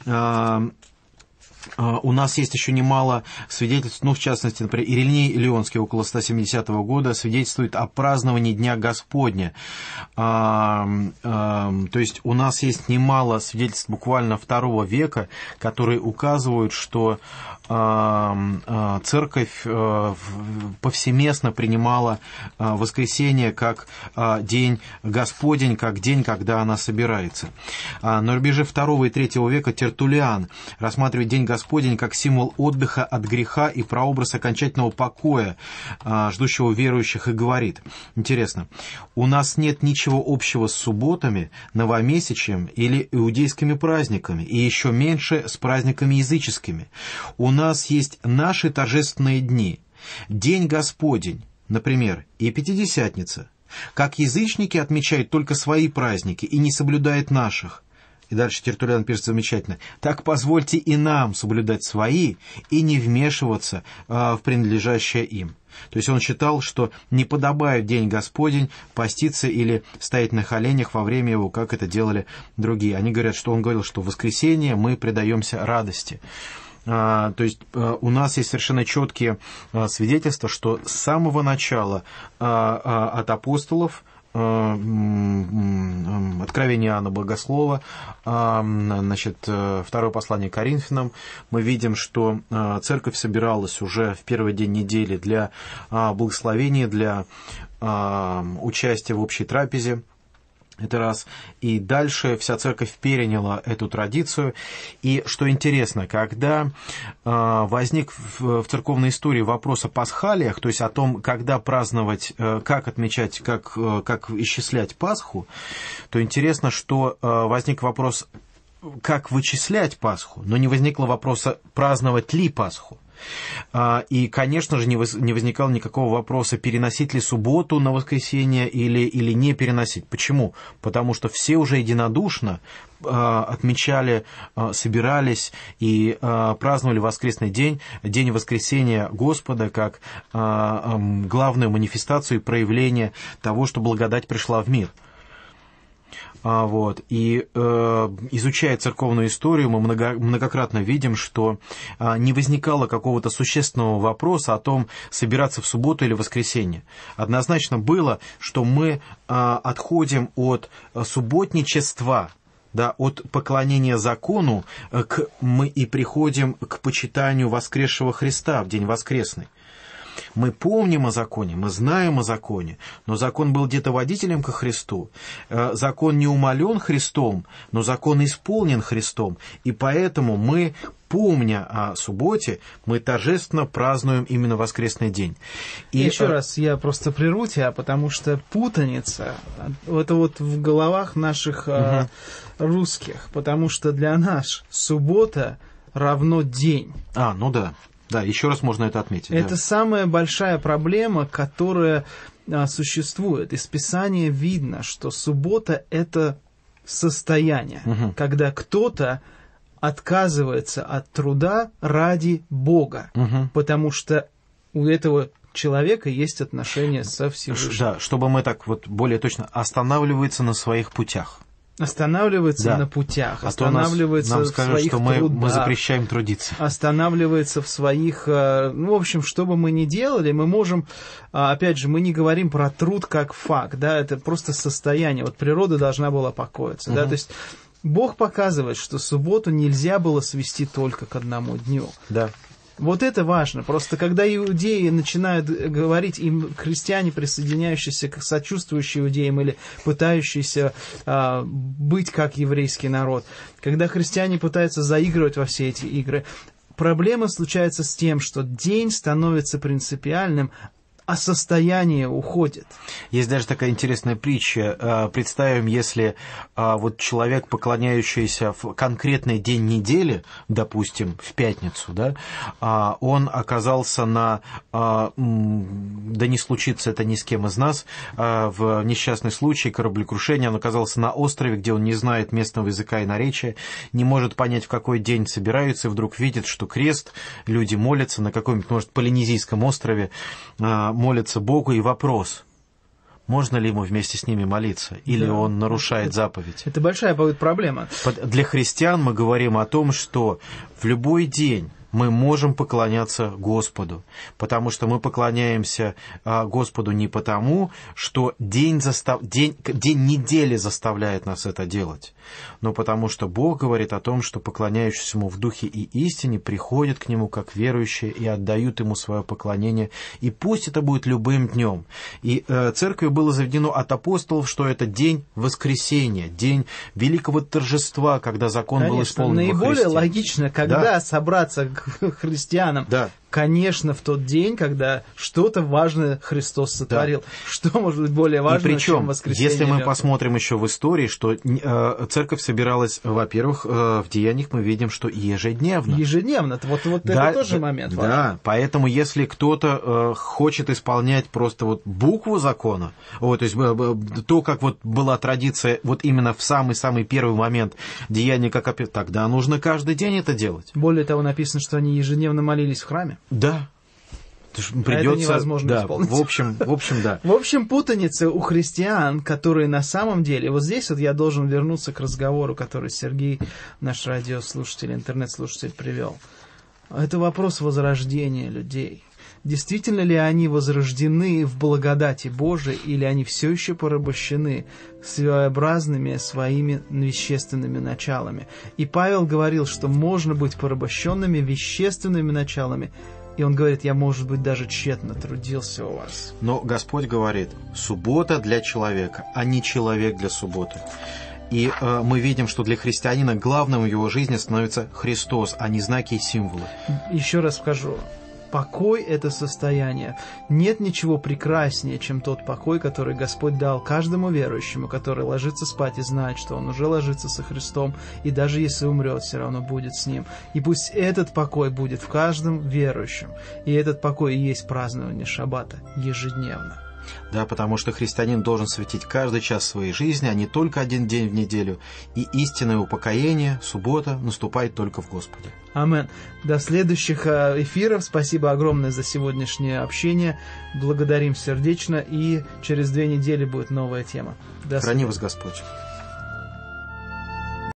У нас есть еще немало свидетельств, ну, в частности, например, Ириней Леонский около сто семидесятого года свидетельствует о праздновании Дня Господня. То есть у нас есть немало свидетельств буквально второго века, которые указывают, что церковь повсеместно принимала воскресенье как день Господень, как день, когда она собирается. На рубеже второго и третьего века Тертуллиан рассматривает день Господень как символ отдыха от греха и прообраз окончательного покоя, ждущего верующих, и говорит: интересно, у нас нет ничего общего с субботами, новомесячием или иудейскими праздниками, и еще меньше с праздниками языческими. У нас есть наши торжественные дни, День Господень, например, и Пятидесятница. Как язычники отмечают только свои праздники и не соблюдают наших. И дальше Тертуллиан пишет замечательно: так позвольте и нам соблюдать свои и не вмешиваться а, в принадлежащее им. То есть он считал, что не подобает День Господень поститься или стоять на коленях во время его, как это делали другие. Они говорят, что он говорил, что в воскресенье мы предаемся радости. А, то есть а, у нас есть совершенно четкие а, свидетельства, что с самого начала а, а, от апостолов Откровение Иоанна Богослова, значит, второе послание Коринфянам, мы видим, что церковь собиралась уже в первый день недели для благословения, для участия в общей трапезе. Это раз. И дальше вся церковь переняла эту традицию. И что интересно, когда возник в церковной истории вопрос о пасхалиях, то есть о том, когда праздновать, как отмечать, как, как исчислять Пасху, то интересно, что возник вопрос, как вычислять Пасху, но не возникло вопроса, праздновать ли Пасху. И, конечно же, не возникало никакого вопроса, переносить ли субботу на воскресенье или, или не переносить. Почему? Потому что все уже единодушно отмечали, собирались и праздновали воскресный день, день воскресения Господа, как главную манифестацию и проявление того, что благодать пришла в мир. Вот. И э, изучая церковную историю, мы много, многократно видим, что э, не возникало какого-то существенного вопроса о том, собираться в субботу или воскресенье. Однозначно было, что мы э, отходим от субботничества, да, от поклонения закону к, мы и приходим к почитанию воскресшего Христа в день воскресный. Мы помним о законе, мы знаем о законе, но закон был где-то водителем ко Христу. Закон не умален Христом, но закон исполнен Христом. И поэтому мы, помня о субботе, мы торжественно празднуем именно воскресный день. И еще раз я просто прерву тебя, потому что путаница, это вот в головах наших угу. русских, потому что для нас суббота равно день. А, ну да. Да, еще раз можно это отметить. Это да. самая большая проблема, которая а, существует. Из Писания видно, что суббота – это состояние, угу. когда кто-то отказывается от труда ради Бога, угу. потому что у этого человека есть отношения со Всевышним. Да, чтобы мы так вот более точно, останавливается на своих путях. Останавливается да. на путях, а останавливается нам в скажут, своих что мы, трудах, мы запрещаем трудиться. Останавливается в своих... Ну, в общем, что бы мы ни делали, мы можем... Опять же, мы не говорим про труд как факт, да, это просто состояние. Вот природа должна была покоиться, угу. да, то есть Бог показывает, что субботу нельзя было свести только к одному дню. Да. Вот это важно. Просто когда иудеи начинают говорить, им христиане, присоединяющиеся к сочувствующим иудеям или пытающиеся а, быть как еврейский народ, когда христиане пытаются заигрывать во все эти игры, проблема случается с тем, что день становится принципиальным, а состояние уходит. Есть даже такая интересная притча. Представим, если вот человек, поклоняющийся в конкретный день недели, допустим, в пятницу, да, он оказался на... Да не случится это ни с кем из нас. В несчастный случай, кораблекрушение, он оказался на острове, где он не знает местного языка и наречия, не может понять, в какой день собираются, и вдруг видит, что крест, люди молятся на каком-нибудь, может, полинезийском острове, молятся Богу, и вопрос, можно ли ему вместе с ними молиться, или да. он нарушает это, заповедь. Это большая проблема. Для христиан мы говорим о том, что в любой день мы можем поклоняться Господу, потому что мы поклоняемся Господу не потому, что день, застав... день... день недели заставляет нас это делать, но потому что Бог говорит о том, что поклоняющиеся Ему в духе и истине приходят к Нему как верующие и отдают Ему свое поклонение, и пусть это будет любым днем. И э, церковью было заведено от апостолов, что это день воскресения, день великого торжества, когда закон Конечно, был исполнен наиболее во Христе. Логично, когда да. собраться к христианам. Да. Конечно, в тот день, когда что-то важное Христос сотворил. Да. Что может быть более важного, причем, чем воскресенье? Если мы мертвых? посмотрим еще в истории, что э, церковь собиралась, во-первых, э, в деяниях мы видим, что ежедневно. Ежедневно. Вот, вот да, это тоже момент да, важный. Да, поэтому если кто-то э, хочет исполнять просто вот букву закона, вот, то есть э, то, как вот была традиция вот именно в самый-самый первый момент деяния, как опять, тогда нужно каждый день это делать. Более того, написано, что они ежедневно молились в храме. Да. Придется, а это невозможно да, исполнить. В общем, в общем, да. В общем, путаница у христиан, которые на самом деле... Вот здесь вот я должен вернуться к разговору, который Сергей, наш радиослушатель, интернет-слушатель, привел. Это вопрос возрождения людей. Действительно ли они возрождены в благодати Божией, или они все еще порабощены своеобразными своими вещественными началами? И Павел говорил, что можно быть порабощенными вещественными началами, и он говорит: я, может быть, даже тщетно трудился у вас. Но Господь говорит: суббота для человека, а не человек для субботы. И э, мы видим, что для христианина главным в его жизни становится Христос, а не знаки и символы. Еще раз скажу. Покой — это состояние. Нет ничего прекраснее, чем тот покой, который Господь дал каждому верующему, который ложится спать и знает, что он уже ложится со Христом, и даже если умрет, все равно будет с Ним. И пусть этот покой будет в каждом верующем. И этот покой и есть празднование шаббата ежедневно. Да, потому что христианин должен светить каждый час своей жизни, а не только один день в неделю. И истинное упокоение, суббота, наступает только в Господе. Амен. До следующих эфиров. Спасибо огромное за сегодняшнее общение. Благодарим сердечно. И через две недели будет новая тема. До Храни свидания. вас Господь.